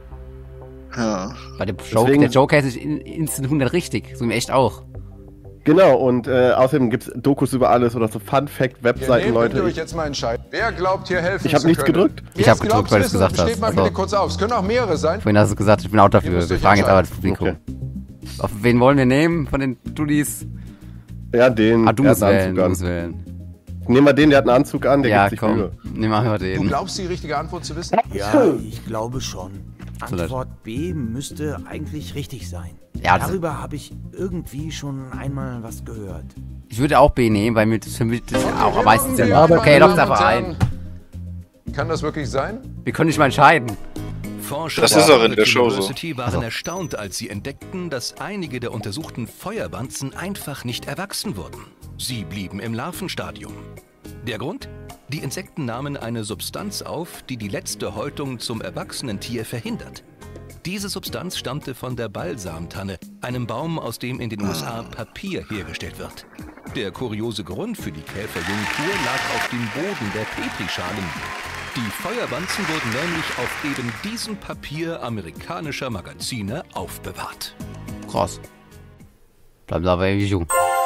Ja. Weil der, Joke, Deswegen- der Joker ist in, instant hundert richtig, so wie echt auch. Genau, und äh, außerdem gibt es Dokus über alles oder so Fun-Fact-Webseiten, Ihr nehmt Leute. euch Ich, jetzt mal entscheiden. Wer glaubt hier helfen ich habe zu nichts können? gedrückt. Ich Wer hab es gedrückt, glaubt weil zu du es wissen, gesagt hast. Steht mal Also- bitte kurz auf. Es können auch mehrere sein. Vorhin hast du gesagt, ich bin auch Ihr dafür. müsst Wir euch fragen jetzt aber das entscheiden. Publikum. Okay. Auf wen wollen wir nehmen von den Dudis? Ja, den. Ah, du der musst hat einen wählen, Anzug du an. musst wählen. Nehmen wir den, der hat einen Anzug an, der Ja, gibt sich komm, Mühe. nehmen wir Du den. glaubst die richtige Antwort zu wissen? Ja, ich glaube schon. So, das- Antwort B müsste eigentlich richtig sein. Ja, das- Darüber habe ich irgendwie schon einmal was gehört. Ich würde auch B nehmen, weil mir das für mich das auch am meisten Sinn Wir, macht. meine Okay, log's Damen und einfach ein. Herren, Kann das wirklich sein? Wir können nicht mal entscheiden. Forscher Das der ist auch in Harvard der Show so. University waren Also. erstaunt, als sie entdeckten, dass einige der untersuchten Feuerwanzen einfach nicht erwachsen wurden. Sie blieben im Larvenstadium. Der Grund? Die Insekten nahmen eine Substanz auf, die die letzte Häutung zum erwachsenen Tier verhindert. Diese Substanz stammte von der Balsamtanne, einem Baum, aus dem in den U S A Papier hergestellt wird. Der kuriose Grund für die Käferjungtour lag auf dem Boden der Petrischalen. Die Feuerwanzen wurden nämlich auf eben diesem Papier amerikanischer Magazine aufbewahrt. Krass. Bleiben Sie aber ewig jung.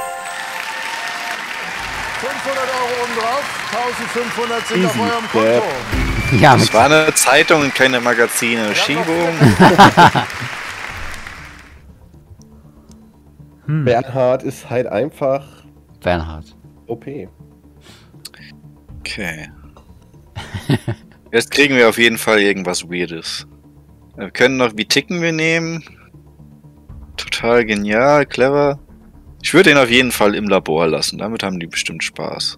fünfhundert Euro obendrauf, eintausendfünfhundert sind auf Easy, eurem Dad. Konto. Ja, Das mit, war eine Zeitung und keine Magazine. Schiebung. Bernhard ist halt einfach Bernhard. O P. Okay. Jetzt kriegen wir auf jeden Fall irgendwas Weirdes. Wir können noch, wie ticken wir nehmen? Total genial, clever. Ich würde ihn auf jeden Fall im Labor lassen. Damit haben die bestimmt Spaß.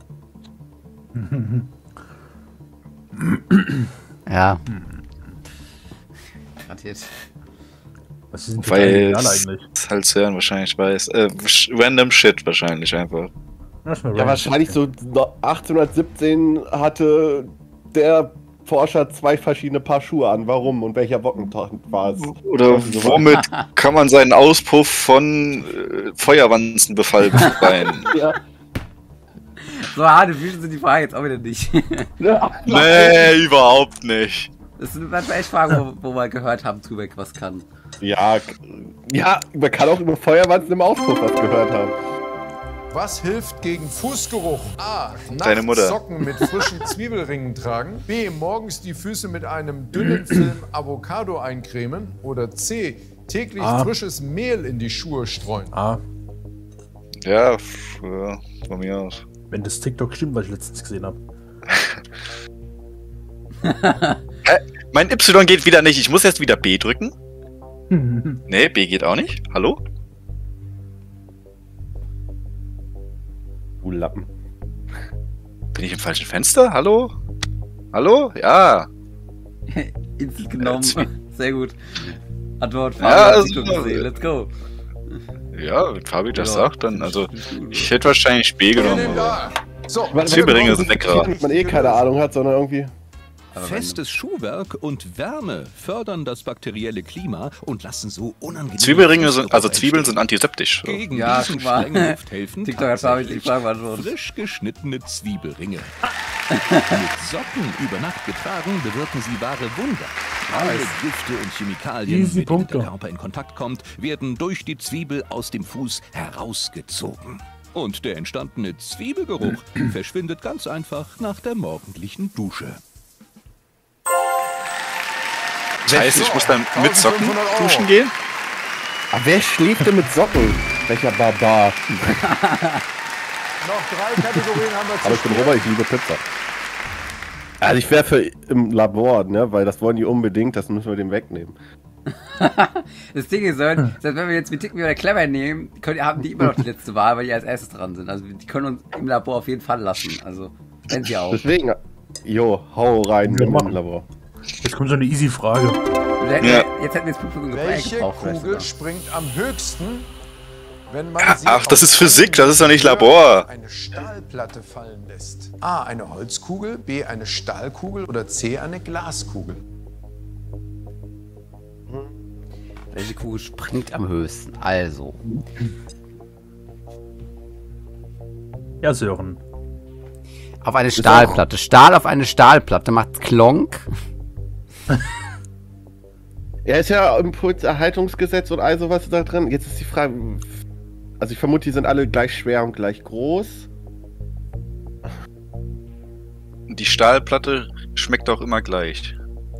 Ja. Garantiert. Was ist denn total Weil genial es eigentlich? ist halt zu hören wahrscheinlich weiß. Äh, sh- random Shit wahrscheinlich einfach. Ja, ist mir Ja, random. wahrscheinlich so achtzehnhundertsiebzehn hatte der Forscher zwei verschiedene Paar Schuhe an. Warum und welcher Wochentag war es? Oder Irgendwie sowas. womit kann man seinen Auspuff von äh, Feuerwanzenbefall befreien? Ja. So harte Füße sind die Frage jetzt auch wieder nicht. Nee, überhaupt nicht. Das sind manchmal echt Fragen, wo, wo wir gehört haben, Tubeck was kann. Ja, k- ja, man kann auch über Feuerwanzen im Auspuff was gehört haben. Was hilft gegen Fußgeruch? A. Deine Nachts Mutter. Socken mit frischen Zwiebelringen tragen. B. Morgens die Füße mit einem dünnen Film Avocado eincremen. Oder C. Täglich Ah. frisches Mehl in die Schuhe streuen. Ah, Ja, f- ja, von mir aus. Wenn das TikTok stimmt, was ich letztens gesehen habe. Hä? Mein Y geht wieder nicht. Ich muss jetzt wieder B drücken? Nee, B geht auch nicht. Hallo? Du Lappen. Bin ich im falschen Fenster? Hallo? Hallo? Ja. Insel genommen. Zwie- Sehr gut. Antwort, Ja, Fabi hat also- TikTok gesehen. Let's go. Ja, wenn Fabi das Ja. sagt, dann, also, ich hätte wahrscheinlich B genommen. aber- So, Zwiebelringe sind leckerer. Dass man eh keine Ahnung hat, sondern irgendwie. Aber wenn- Festes Schuhwerk und Wärme fördern das bakterielle Klima und lassen so unangenehme Zwiebelringe sind, also Fußgeruch Zwiebeln sind entstehen. antiseptisch. So. Gegen Ja, diesen guck mal. strengen Luft helfen TikTok hat Fabi die tatsächlich Frage beantwortet. frisch geschnittene Zwiebelringe. Mit Socken über Nacht getragen bewirken sie wahre Wunder. Alle Gifte und Chemikalien, Easy mit denen der Punkte. Körper in Kontakt kommt, werden durch die Zwiebel aus dem Fuß herausgezogen. Und der entstandene Zwiebelgeruch verschwindet ganz einfach nach der morgendlichen Dusche. Das heißt, ich muss dann mit Socken eintausendfünfhundert Euro. duschen gehen? Aber wer schläft denn mit Socken? Welcher Barbar. noch drei Kategorien haben wir zu Aber ich bin spielen. Robert, ich liebe Pizza. Also ich wäre für im Labor, ne? Weil das wollen die unbedingt, das müssen wir dem wegnehmen. Das Ding ist, Sören, selbst wenn wir jetzt mit Ticken oder Clever nehmen, können, haben die immer noch die letzte Wahl, weil die als erstes dran sind. Also die können uns im Labor auf jeden Fall lassen. Also, wenn sie auch. Deswegen, jo, hau rein Ja, im machen. Labor. Jetzt kommt so eine easy Frage. Wir hätten, Ja. Jetzt hätten wir jetzt fünf Minuten Welche gebraucht. vielleicht Kugel sogar. springt am höchsten, wenn man sie Ach, das aus ist Physik, das ist doch nicht Höhe Labor. eine Stahlplatte fallen lässt? A, eine Holzkugel, B, eine Stahlkugel oder C, eine Glaskugel? Welche Kugel springt am höchsten? Also, Ja, Sören. auf eine Stahlplatte. Stahl auf eine Stahlplatte macht Klonk. Ja, ist ja Impulserhaltungsgesetz und all sowas da drin. Jetzt ist die Frage, also ich vermute, die sind alle gleich schwer und gleich groß. Die Stahlplatte schmeckt auch immer gleich.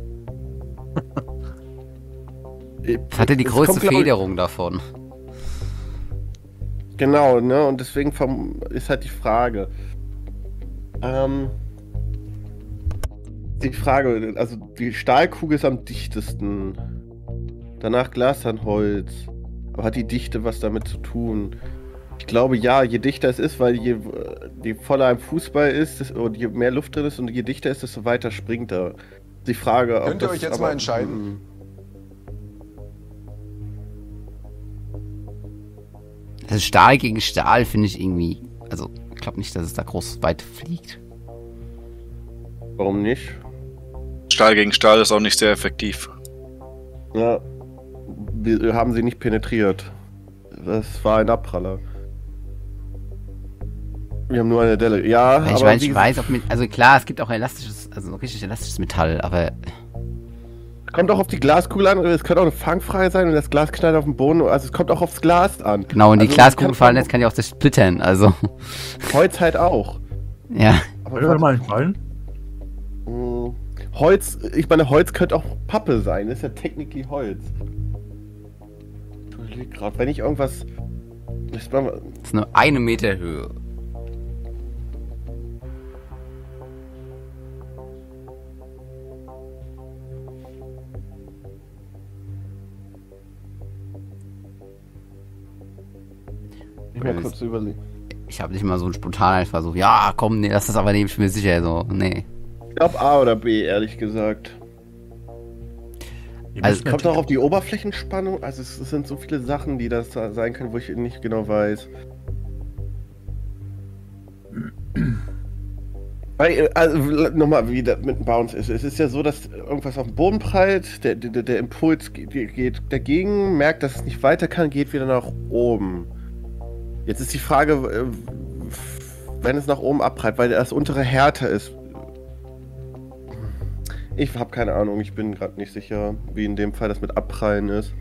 Was hatte die Es größte kommt, glaub ich- Federung davon? Genau, ne? Und deswegen verm- ist halt die Frage. Ähm. Die Frage, also die Stahlkugel ist am dichtesten. Danach Glas, dann Holz. Aber hat die Dichte was damit zu tun? Ich glaube ja, je dichter es ist, weil je, je voller ein Fußball ist des- und je mehr Luft drin ist und je dichter ist, desto weiter springt er. Die Frage, ob Könnt ihr das euch jetzt aber- mal entscheiden? Hm. Also Stahl gegen Stahl finde ich irgendwie. Also, ich glaube nicht, dass es da groß weit fliegt. Warum nicht? Stahl gegen Stahl ist auch nicht sehr effektiv. Ja, wir haben sie nicht penetriert. Das war ein Abpraller. Wir haben nur eine Delle. Ja, Weil ich aber weiß, wie ich weiß, ob mit, also klar, es gibt auch elastisches, also ein richtig elastisches Metall, aber kommt auch auf die Glaskugel an. Es könnte auch eine fangfrei sein und das Glas knallt auf den Boden. Also es kommt auch aufs Glas an. genau, und die Also, Glaskugel kann- fallen, jetzt kann die auch zersplittern, also, Holz halt auch. ja. Aber Wollt ihr mal entfallen? mh, Holz, ich meine, Holz könnte auch Pappe sein. Das ist ja technically Holz. Ich überlege gerade, wenn ich irgendwas. Das war, Das ist nur eine Meter Höhe. ich mal kurz überlegen. Ich habe nicht mal so einen spontanen Versuch. Ja, komm, nee, das ist aber neben mir sicher so. Nee. Ich glaube A oder B, ehrlich gesagt. Ihr Also, müsst mir Kommt auch auf die Oberflächenspannung. Also es, es sind so viele Sachen, die das da sein können, wo ich nicht genau weiß. Weil, also nochmal, wie das mit dem Bounce ist. Es ist ja so, dass irgendwas auf den Boden prallt, der, der, der Impuls geht, geht dagegen, merkt, dass es nicht weiter kann, geht wieder nach oben. Jetzt ist die Frage, äh, wenn es nach oben abprallt, weil das untere härter ist. Ich habe keine Ahnung, ich bin gerade nicht sicher, wie in dem Fall das mit Abprallen ist.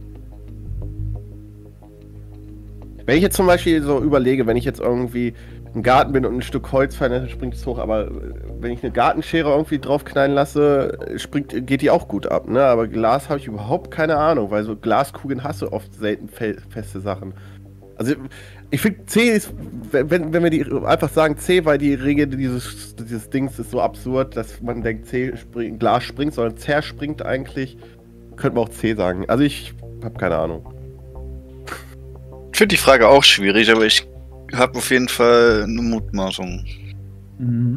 Wenn ich jetzt zum Beispiel so überlege, wenn ich jetzt irgendwie im Garten bin und ein Stück Holz fällt, dann springt es hoch. Aber wenn ich eine Gartenschere irgendwie draufknallen lasse, springt, geht die auch gut ab. Ne? Aber Glas habe ich überhaupt keine Ahnung, weil so Glaskugeln hast du oft selten fe feste Sachen. Also ich finde C ist, wenn, wenn wir die einfach sagen C, weil die Regel dieses, dieses Dings ist so absurd, dass man denkt, C spring, Glas springt, sondern zerspringt eigentlich, könnte man auch C sagen. Also ich habe keine Ahnung. Ich finde die Frage auch schwierig, aber ich habe auf jeden Fall eine Mutmaßung. Mhm.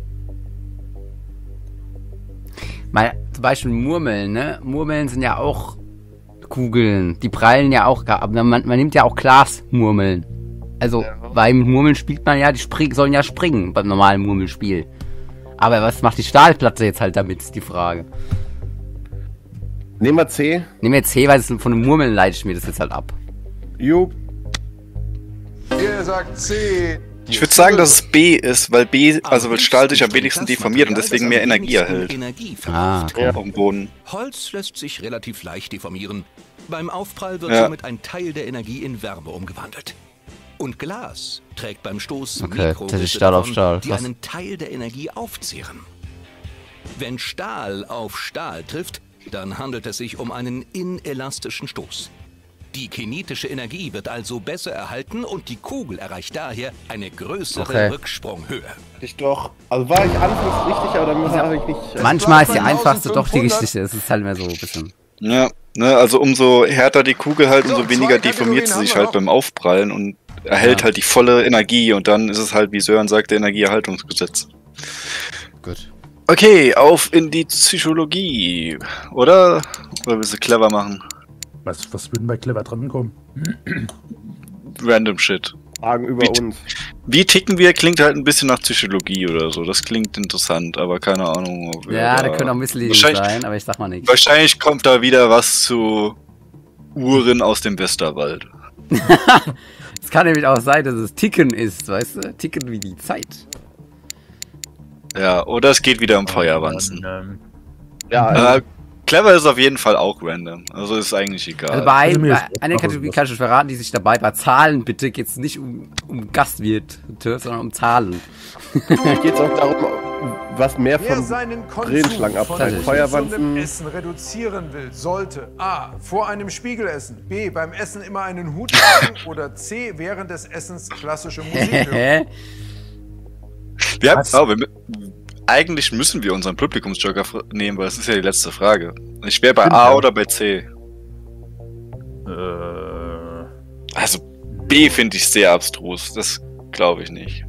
Mal zum Beispiel Murmeln, ne? Murmeln sind ja auch Kugeln, die prallen ja auch, aber man, man nimmt ja auch Glasmurmeln. Also, ja. Weil mit Murmeln spielt man ja, die spring, sollen ja springen beim normalen Murmelspiel. Aber was macht die Stahlplatte jetzt halt damit, ist die Frage. Nehmen wir C. Nehmen wir C, weil es von den Murmeln leite ich mir das jetzt halt ab. Jo. Ihr sagt C. Ich würde sagen, dass es B ist, weil B, also weil Stahl sich am wenigsten deformiert und deswegen mehr Energie erhält. Ah, okay. Auf dem Boden. Holz lässt sich relativ leicht deformieren. Beim Aufprall wird Ja. somit ein Teil der Energie in Wärme umgewandelt. Und Glas trägt beim Stoß Okay, das ist Mikrorisse Stahl auf davon, Stahl, die krass. einen Teil der Energie aufzehren. Wenn Stahl auf Stahl trifft, dann handelt es sich um einen inelastischen Stoß. Die kinetische Energie wird also besser erhalten und die Kugel erreicht daher eine größere Okay. Rücksprunghöhe. Ich doch. Also war ich anfangs richtig, aber dann habe ich nicht. Manchmal ist die bleibt bei einfachste doch die eintausendfünfhundert. richtige. Es ist halt mehr so ein bisschen. Ja, ne, also umso härter die Kugel halt, So, umso zwei weniger Kategorien deformiert sie haben sich wir halt noch. beim Aufprallen und erhält Ja. halt die volle Energie und dann ist es halt, wie Sören sagte, Energieerhaltungsgesetz. Gut. Okay, auf in die Psychologie, oder? Oder willst du clever machen? Was, was würden bei Clever drankommen? Random Shit. Fragen über Wie- uns. Wie ticken wir? Klingt halt ein bisschen nach Psychologie oder so. Das klingt interessant, aber keine Ahnung. Ob wir Ja, da- da könnte auch misleading wahrscheinlich, sein, aber ich sag mal nichts. wahrscheinlich kommt da wieder was zu Uhren aus dem Westerwald. Es kann nämlich auch sein, dass es Ticken ist, weißt du? Ticken wie die Zeit. Ja, oder es geht wieder um Feuerwanzen. Ähm, Ja, also, Äh, clever ist auf jeden Fall auch random. Also ist eigentlich egal. Also bei, Also mir bei ist- einer Kategorie kann ich euch verraten, die sich dabei bei Zahlen bitte geht es nicht um, um Gastwirt, sondern um Zahlen. geht es auch darum, was mehr Wer von seinen Konsum Brillenschlangen von abtreibt. ungesundem Feuerwanzen. Essen reduzieren will, sollte A. vor einem Spiegel essen, B. beim Essen immer einen Hut tragen oder C. während des Essens klassische Musik hören. Hä? Wir haben, Was? oh, wir, mü- eigentlich müssen wir unseren Publikumsjoker fr- nehmen, weil das ist ja die letzte Frage. Ich wäre bei Stimmt, A ja. oder bei C. äh, Also B finde ich sehr abstrus. Das glaube ich nicht.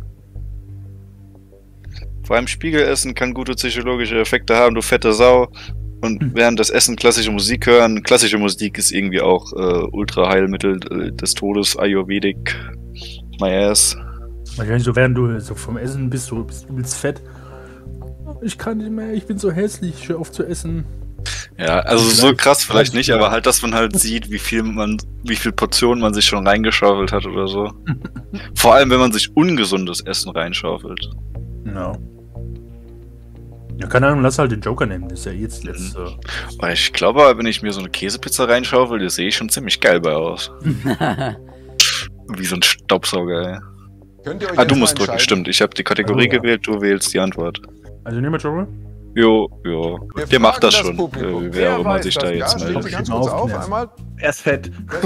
Vor allem Spiegelessen kann gute psychologische Effekte haben, du fette Sau. Und während das Essen klassische Musik hören, klassische Musik ist irgendwie auch äh, Ultra-Heilmittel äh, des Todes, Ayurvedic, my ass. wahrscheinlich so, während du so vom Essen bist, du bist übelst fett. Ich kann nicht mehr, ich bin so hässlich, ich hör auf zu essen. Ja, also so Vielleicht- krass vielleicht vielleicht nicht, ja. aber halt, dass man halt sieht, wie viel man, wie viel Portionen man sich schon reingeschaufelt hat oder so. Vor allem, wenn man sich ungesundes Essen reinschaufelt. Ja. Ja, keine Ahnung, lass halt den Joker nehmen, das ist ja jetzt letzte. Aber ich glaube, wenn ich mir so eine Käsepizza reinschaufel, das sehe ich schon ziemlich geil bei aus. Wie so ein Staubsauger, ey. Könnt ihr euch Ah, du jetzt musst mal drücken, entscheiden? stimmt. Ich habe die Kategorie Oh, ja. gewählt, du wählst die Antwort. Also nehmen wir Joker? Jo, jo. Wir Der macht fragen das schon. Publikum. Äh, wer auch immer weiß sich das? da Ja, jetzt steht meldet. sie ganz Mal kurz auf, aufklären. einmal. Er ist fett.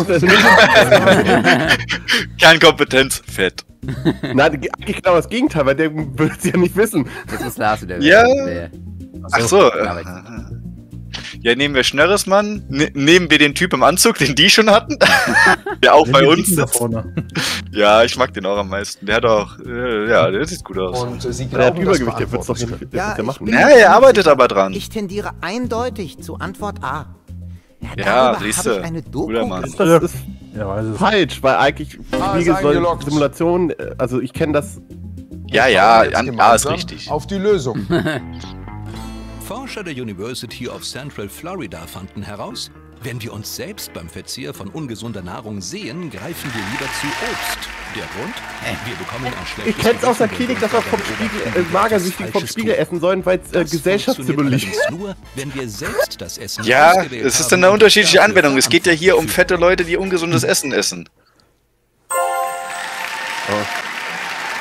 Wer Kernkompetenz, fett. Nein, eigentlich genau das Gegenteil, weil der würde es ja nicht wissen. Das ist Lars wieder. Ja. Der- Ach so. Ja, äh, Ja, nehmen wir Schnörresmann, ne nehmen wir den Typ im Anzug, den die schon hatten, der auch bei Den uns Dicken da sitzt. vorne. Ja, ich mag den auch am meisten. Der hat auch, äh, ja, der sieht gut aus. Und äh, sie Der hat glauben, das Übergewicht, der wird es doch beantworten nicht zu können. der wird's ja ich machen. bin Ja, mir er ziemlich arbeitet sicher. aber dran. Ich tendiere eindeutig zu Antwort A. Ja, Ja, darüber siehste. habe ich eine Doku Guter Mann. gesehen. Das ist Ja, weiß es. falsch, weil eigentlich Ah, Spiegel ist soll eingeloggt. Simulation, äh, also ich kenne das. Ja, ja, Jetzt an, A ist gemeinsam richtig. Auf die Lösung. Forscher der University of Central Florida fanden heraus, wenn wir uns selbst beim Verzehr von ungesunder Nahrung sehen, greifen wir lieber zu Obst. Der Grund? Wir bekommen ein schlechtes Ich kenn's aus der Gewissen, Klinik, wenn dass wir wir vom dabei Spiegel, beobachten, äh, Magersüchtige vom Falsches Spiegel tun. essen sollen, weil es äh, Das Gesellschaft funktioniert simuliert. allerdings nur, wenn wir selbst das Essen Ja, ausgewählt es ist haben dann eine und unterschiedliche dafür Anwendung. Es geht ja hier um verantwortlich fette Leute, die ungesundes Essen essen.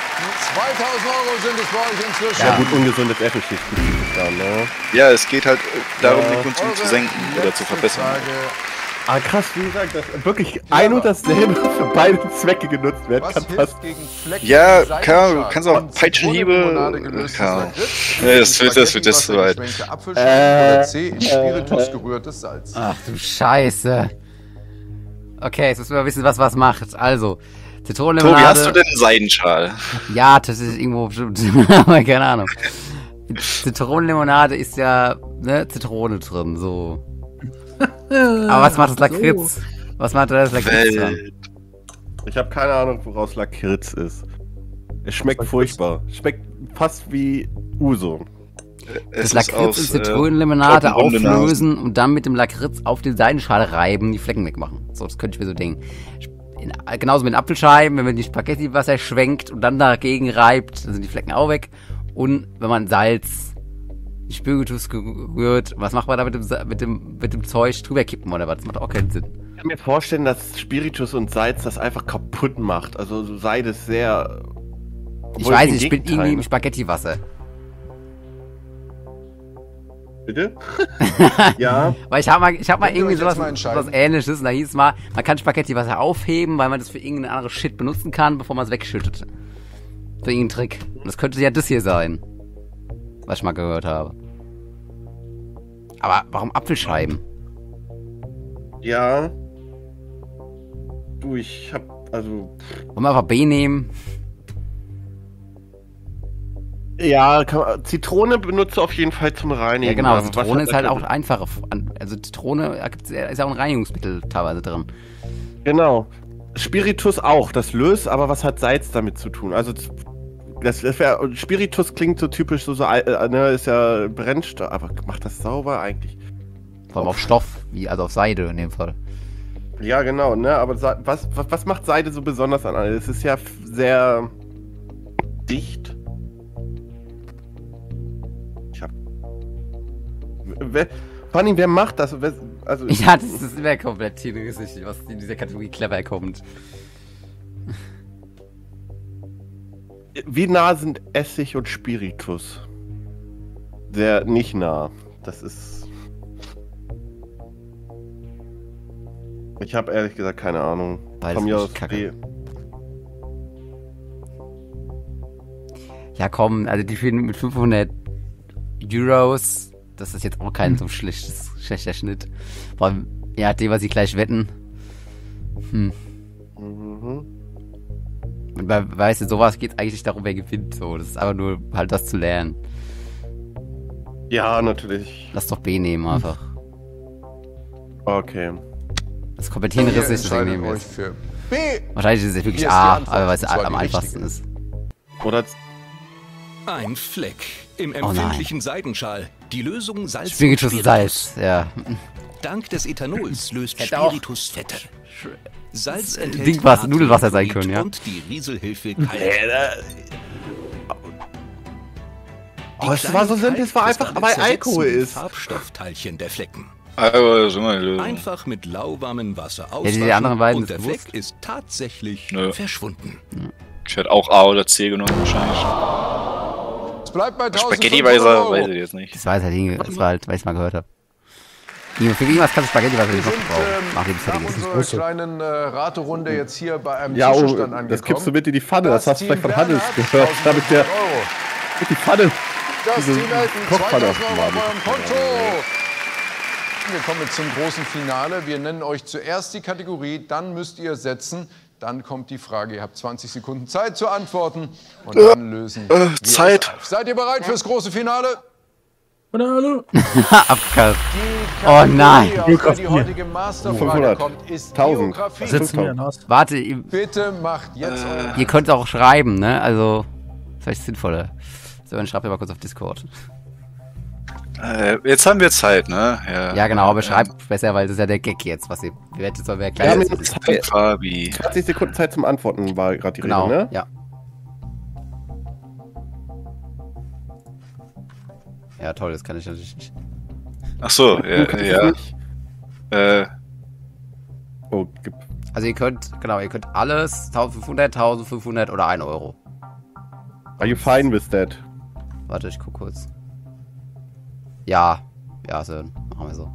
zweitausend Euro sind es bei euch inzwischen. Ja, gut, ungesundes Essen steht da, ne? Ja, es geht halt darum, Ja. den Konsum zu senken oder zu verbessern. Ah, krass, wie gesagt, dass wirklich ein und dasselbe für beide Zwecke genutzt werden Was kann. hilft Fast. gegen Flecken, Ja, Seitenschaden Karl, du kannst auch und Peitschenhiebe. Zitronenlimonade gelöstes Karl. Lakritz, Nee, das wird- das wird jetzt Spaghetti, soweit. geschwenkte Apfelschorle Äh, oder C in Spiritus gerührtes Salz. Ach du Scheiße. Okay, jetzt müssen wir wissen, was was macht. Also, Zitronenlimonade. Tobi, hast du denn einen Seidenschal? Ja, das ist irgendwo bestimmt. Aber keine Ahnung. Zitronenlimonade ist ja, ne, Zitrone drin, so. Aber was macht das Lakritz? Was macht das Lakritz dran? Welt. Ich habe keine Ahnung, woraus Lakritz ist. Es schmeckt furchtbar. Schmeckt fast wie Uso. Das Es Lakritz ist in aus, Zitronenlimonade äh, Trockenrunde auflösen und dann mit dem Lakritz auf die Seidenschale reiben, die Flecken wegmachen. So, das könnte ich mir so denken. In, genauso mit den Apfelscheiben, wenn man die Spaghetti-Wasser schwenkt und dann dagegen reibt, dann sind die Flecken auch weg. Und wenn man Salz, Spiritus gerührt, was macht man da mit dem, Sa- mit dem, mit dem Zeug drüber kippen oder was? Das macht auch keinen Sinn. Ich kann mir vorstellen, dass Spiritus und Salz das einfach kaputt macht. Also so Seide ist sehr... Ich obwohl weiß im nicht, ich bin Gegenteil, irgendwie im ne? Spaghetti-Wasser. Bitte? Ja. Weil ich habe mal, ich hab mal Könnt ihr irgendwie euch sowas, jetzt mal entscheiden? sowas Ähnliches und da hieß es mal, man kann Spaghetti-Wasser aufheben, weil man das für irgendeinen anderen Shit benutzen kann, bevor man es wegschüttet. Für irgendeinen Trick. Und das könnte ja das hier sein. Was ich mal gehört habe. Aber warum Apfelscheiben? Ja. Du, ich hab... Also... Wollen wir einfach B nehmen? Ja, kann, man- Zitrone benutze auf jeden Fall zum Reinigen. Ja genau, Aber was Zitrone hat ist halt auch Lakritz? einfacher. Also Zitrone da gibt's, ist ja auch ein Reinigungsmittel teilweise drin. Genau. Spiritus auch, das löst, aber was hat Salz damit zu tun? Also das, das wär, Spiritus klingt so typisch, so, so äh, ne, ist ja Brennstoff, aber macht das sauber eigentlich? Vor allem auf Stoff, wie, also auf Seide in dem Fall. Ja, genau, ne, aber Sa- was, was, was macht Seide so besonders an alles? Es ist ja f- sehr dicht. Ich hab... Wer, vor allem, wer macht das? Wer, also, Ja, das ist immer komplett hinrissig, was in dieser Kategorie clever kommt. Wie nah sind Essig und Spiritus? Sehr nicht nah. Das ist... Ich habe ehrlich gesagt keine Ahnung. Weiß Von mir nicht, aus Kacke. B. Ja komm, also die spielen mit fünfhundert Euros. Das ist jetzt auch kein so schlechtes, schlechter Schnitt. Vor allem, ja, dem, was sie gleich wetten. Hm. Mhm. Und bei, weißt du, sowas geht eigentlich nicht darum, wer gewinnt. So, das ist einfach nur halt das zu lernen. Ja, natürlich. Lass doch B nehmen einfach. Okay. Das Kommentieren Ihr ist nicht, deswegen entscheidet nehmen wir euch es. für B. Wahrscheinlich ist es wirklich Hier ist die A, Antwort, aber weil es und zwar am die einfachsten richtige. ist. Oder Ein Fleck im Oh nein. empfindlichen Seidenschal. Die Lösung Salz Spiritus und und Salz, ja. Dank des Ethanols löst Hätte auch- Spiritus Fette. Salz enthält Dingwas- Natri, Nudelwasser sein Fluorid können, ja. Und die Rieselhilfe Kalk. Oh, es war so simpel, es war einfach, weil Alkohol ist. Farbstoffteilchen der Flecken. Aber das ist immer die Lösung. Einfach mit lauwarmem Wasser die auswaschen anderen beiden und ist der bewusst. Fleck ist tatsächlich Nö. verschwunden. Ich hätte auch A oder C genommen wahrscheinlich. Es bleibt bei Spaghetti eintausendfünfhundert weiß er, Euro. weiß ich jetzt nicht. Das weiß halt, Inge, das war halt, weil ich mal gehört habe. Für irgendwas kannst du Spaghetti, was Wir ich noch sind brauche. ähm, Mach eben nach fertig. unserer Große. kleinen äh, Raterunde jetzt hier bei einem Ja, oh, Zwischenstand angekommen. das kippst du mit in die Pfanne. Das, hast du Team vielleicht von Hannes Bernhard, gehört. Damit der eintausendfünfhundert Euro. mit die Pfanne. Das diese Team Elton, Kochpfanne zweitausend Euro auf aufgemacht. eurem Konto. Wir kommen jetzt zum großen Finale. Wir nennen euch zuerst die Kategorie, dann müsst ihr setzen. Dann kommt die Frage. Ihr habt zwanzig Sekunden Zeit zu antworten. Und dann lösen wir es Zeit. auf. Seid ihr bereit fürs große Finale? Hallo. Abkast. Die Oh Kategorie, nein. aus der die Geografie. heutige Masterfrage fünfhundert. kommt, ist tausend. Geografie. Sitzen wir nass. Warte, ihr, Bitte macht jetzt eure ihr könnt auch schreiben, ne? Also, vielleicht sinnvoller. So, dann schreibt ihr mal kurz auf Discord. Äh, jetzt haben wir Zeit, ne? Ja, genau, aber schreibt besser, weil das ist ja der Gag jetzt, was ihr. Ihr werdet jetzt mal wer Wir kleiner haben ist. jetzt Hey, Zeit, Fabi. zwanzig Sekunden Zeit zum Antworten, war gerade die Genau, Rede, ne? ja. Ja, toll, das kann ich natürlich nicht. Ach so, Du ja, kannst es ja. nicht. Äh, Oh, gib. Also ihr könnt, genau, ihr könnt alles, eintausendfünfhundert, eintausendfünfhundert oder ein Euro. Are you fine with that? Warte, ich guck kurz. Ja. Ja, Sören. Machen wir so.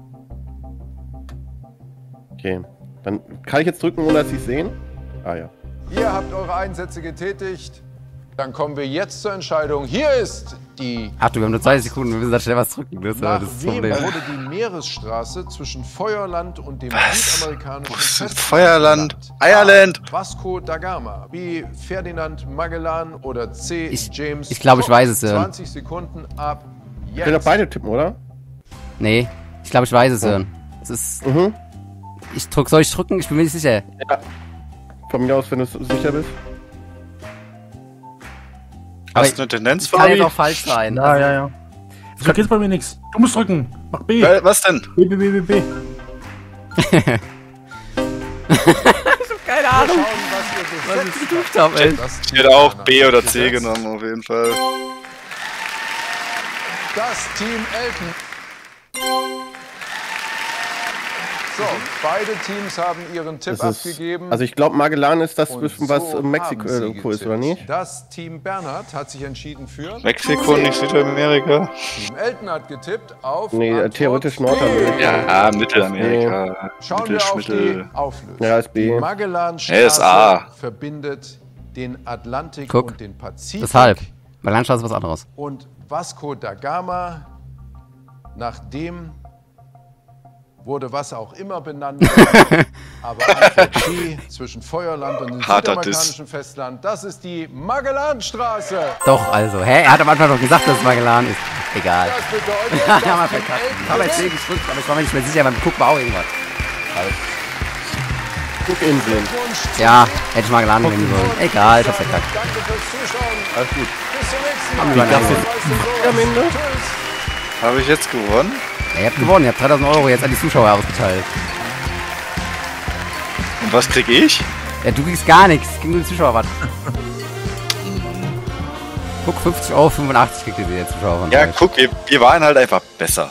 Okay. Dann kann ich jetzt drücken, ohne dass Sie es sehen? Ah ja. Ihr habt eure Einsätze getätigt. Dann kommen wir jetzt zur Entscheidung. Hier ist die... Ach du, wir haben nur zwei Sekunden, wir müssen da schnell was drücken. Das ist Nach das wem Problem. wurde die Meeresstraße zwischen Feuerland und dem Was? südamerikanischen Wo ist denn Festland Feuerland? benannt? Eierland! A. Vasco da Gama, B. Ferdinand Magellan oder C. Ich- James ich glaube, ich Cook? weiß es, ja. zwanzig Sekunden ab Wir können doch jetzt. beide tippen, oder? Nee, ich glaube, ich weiß es, Sören. Es ist. Mhm. Ich drück, soll ich drücken? Ich bin mir nicht sicher. Ja. Von mir aus, wenn du sicher bist. Hast du eine Tendenz, Kann jetzt Fabi? auch falsch sein. Ja, ja, ja. Vergiss bei mir nichts. Du musst drücken. Mach B. Äh, Was denn? B, B, B, B, B. Keine Wir Ahnung, schauen, was ihr was ich gesetzt gedrückt habe, ey. habt. Das Ich hätte auch Team B oder C gesetzt. genommen, auf jeden Fall. Das Team Elton. So, beide Teams haben ihren Tipp Das ist, abgegeben. also ich glaube, Magellan ist das, und zwischen was so äh, Mexiko haben sie äh, ist, getippt. oder nicht? Das Team Bernhard hat sich entschieden für. Mexiko, nicht Südamerika. Team Elton hat getippt auf. Nee, äh, Antwort theoretisch B. Nordamerika. Ja, Mittelamerika. Schauen wir auf die Mittelschmittel. Auflösung. Ja, ist B. Die Er Magellanstraße ist A. verbindet den Atlantik Guck. und den Pazifik. Deshalb. Weil Landstraße ist was anderes. Und Vasco da Gama, nach dem wurde was auch immer benannt. Aber Antwort B, zwischen Feuerland und dem Harter südamerikanischen Festland, das ist die Magellanstraße. Doch, also. Hä? Er hat am Anfang doch gesagt, dass es Magellan ist. Egal. Das bedeutet, Ja, dass haben wir Team verkackt. Elton Haben wir jetzt gewinnt. C gedrückt, aber ich war mir nicht mehr sicher, weil gucken wir auch irgendwas. Cookinseln. Glückwunsch zu Ja, Ihnen. hätte ich Magellan nehmen sollen. Egal, ich hab's verkackt. Danke fürs Zuschauen. Alles gut. Bis zum nächsten Haben Mal. wir übernommen. Weißt du Am Ende? sowas? Tschüss. Habe ich jetzt gewonnen? Ja, ihr habt gewonnen, ihr habt dreitausend Euro jetzt an die Zuschauer ausgeteilt. Und was krieg ich? Ja, du kriegst gar nichts, es ging nur die Zuschauer was. Guck, fünfzig Euro, fünfundachtzig kriegt ihr die Zuschauer von Ja, euch. guck, wir, wir waren halt einfach besser.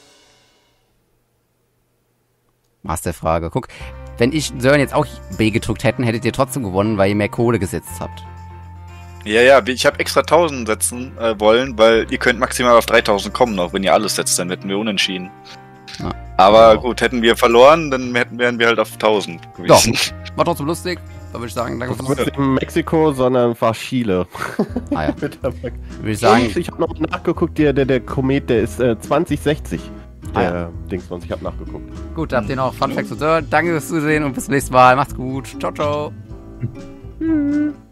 Masterfrage. Guck, wenn ich Sören jetzt auch B gedrückt hätten, hättet ihr trotzdem gewonnen, weil ihr mehr Kohle gesetzt habt. Ja, ja, ich habe extra tausend setzen äh, wollen, weil ihr könnt maximal auf dreitausend kommen, auch wenn ihr alles setzt, dann hätten wir unentschieden. Ja. Aber Genau. gut, hätten wir verloren, dann hätten, wären wir halt auf tausend Doch, gewesen. war trotzdem lustig. Da würde ich sagen, danke Das fürs war nicht in Mexiko, sondern war Chile. Ah ja, Mit der- würde ich sagen, Und ich habe noch nachgeguckt, der, der, der Komet, der ist äh, zwanzig sechzig. Ah, Der ja. Dingsbums, ich habe nachgeguckt. gut, habt ihr noch Fun Facts zu Sören. Danke fürs Zusehen und bis zum nächsten Mal. Macht's gut. Ciao, ciao.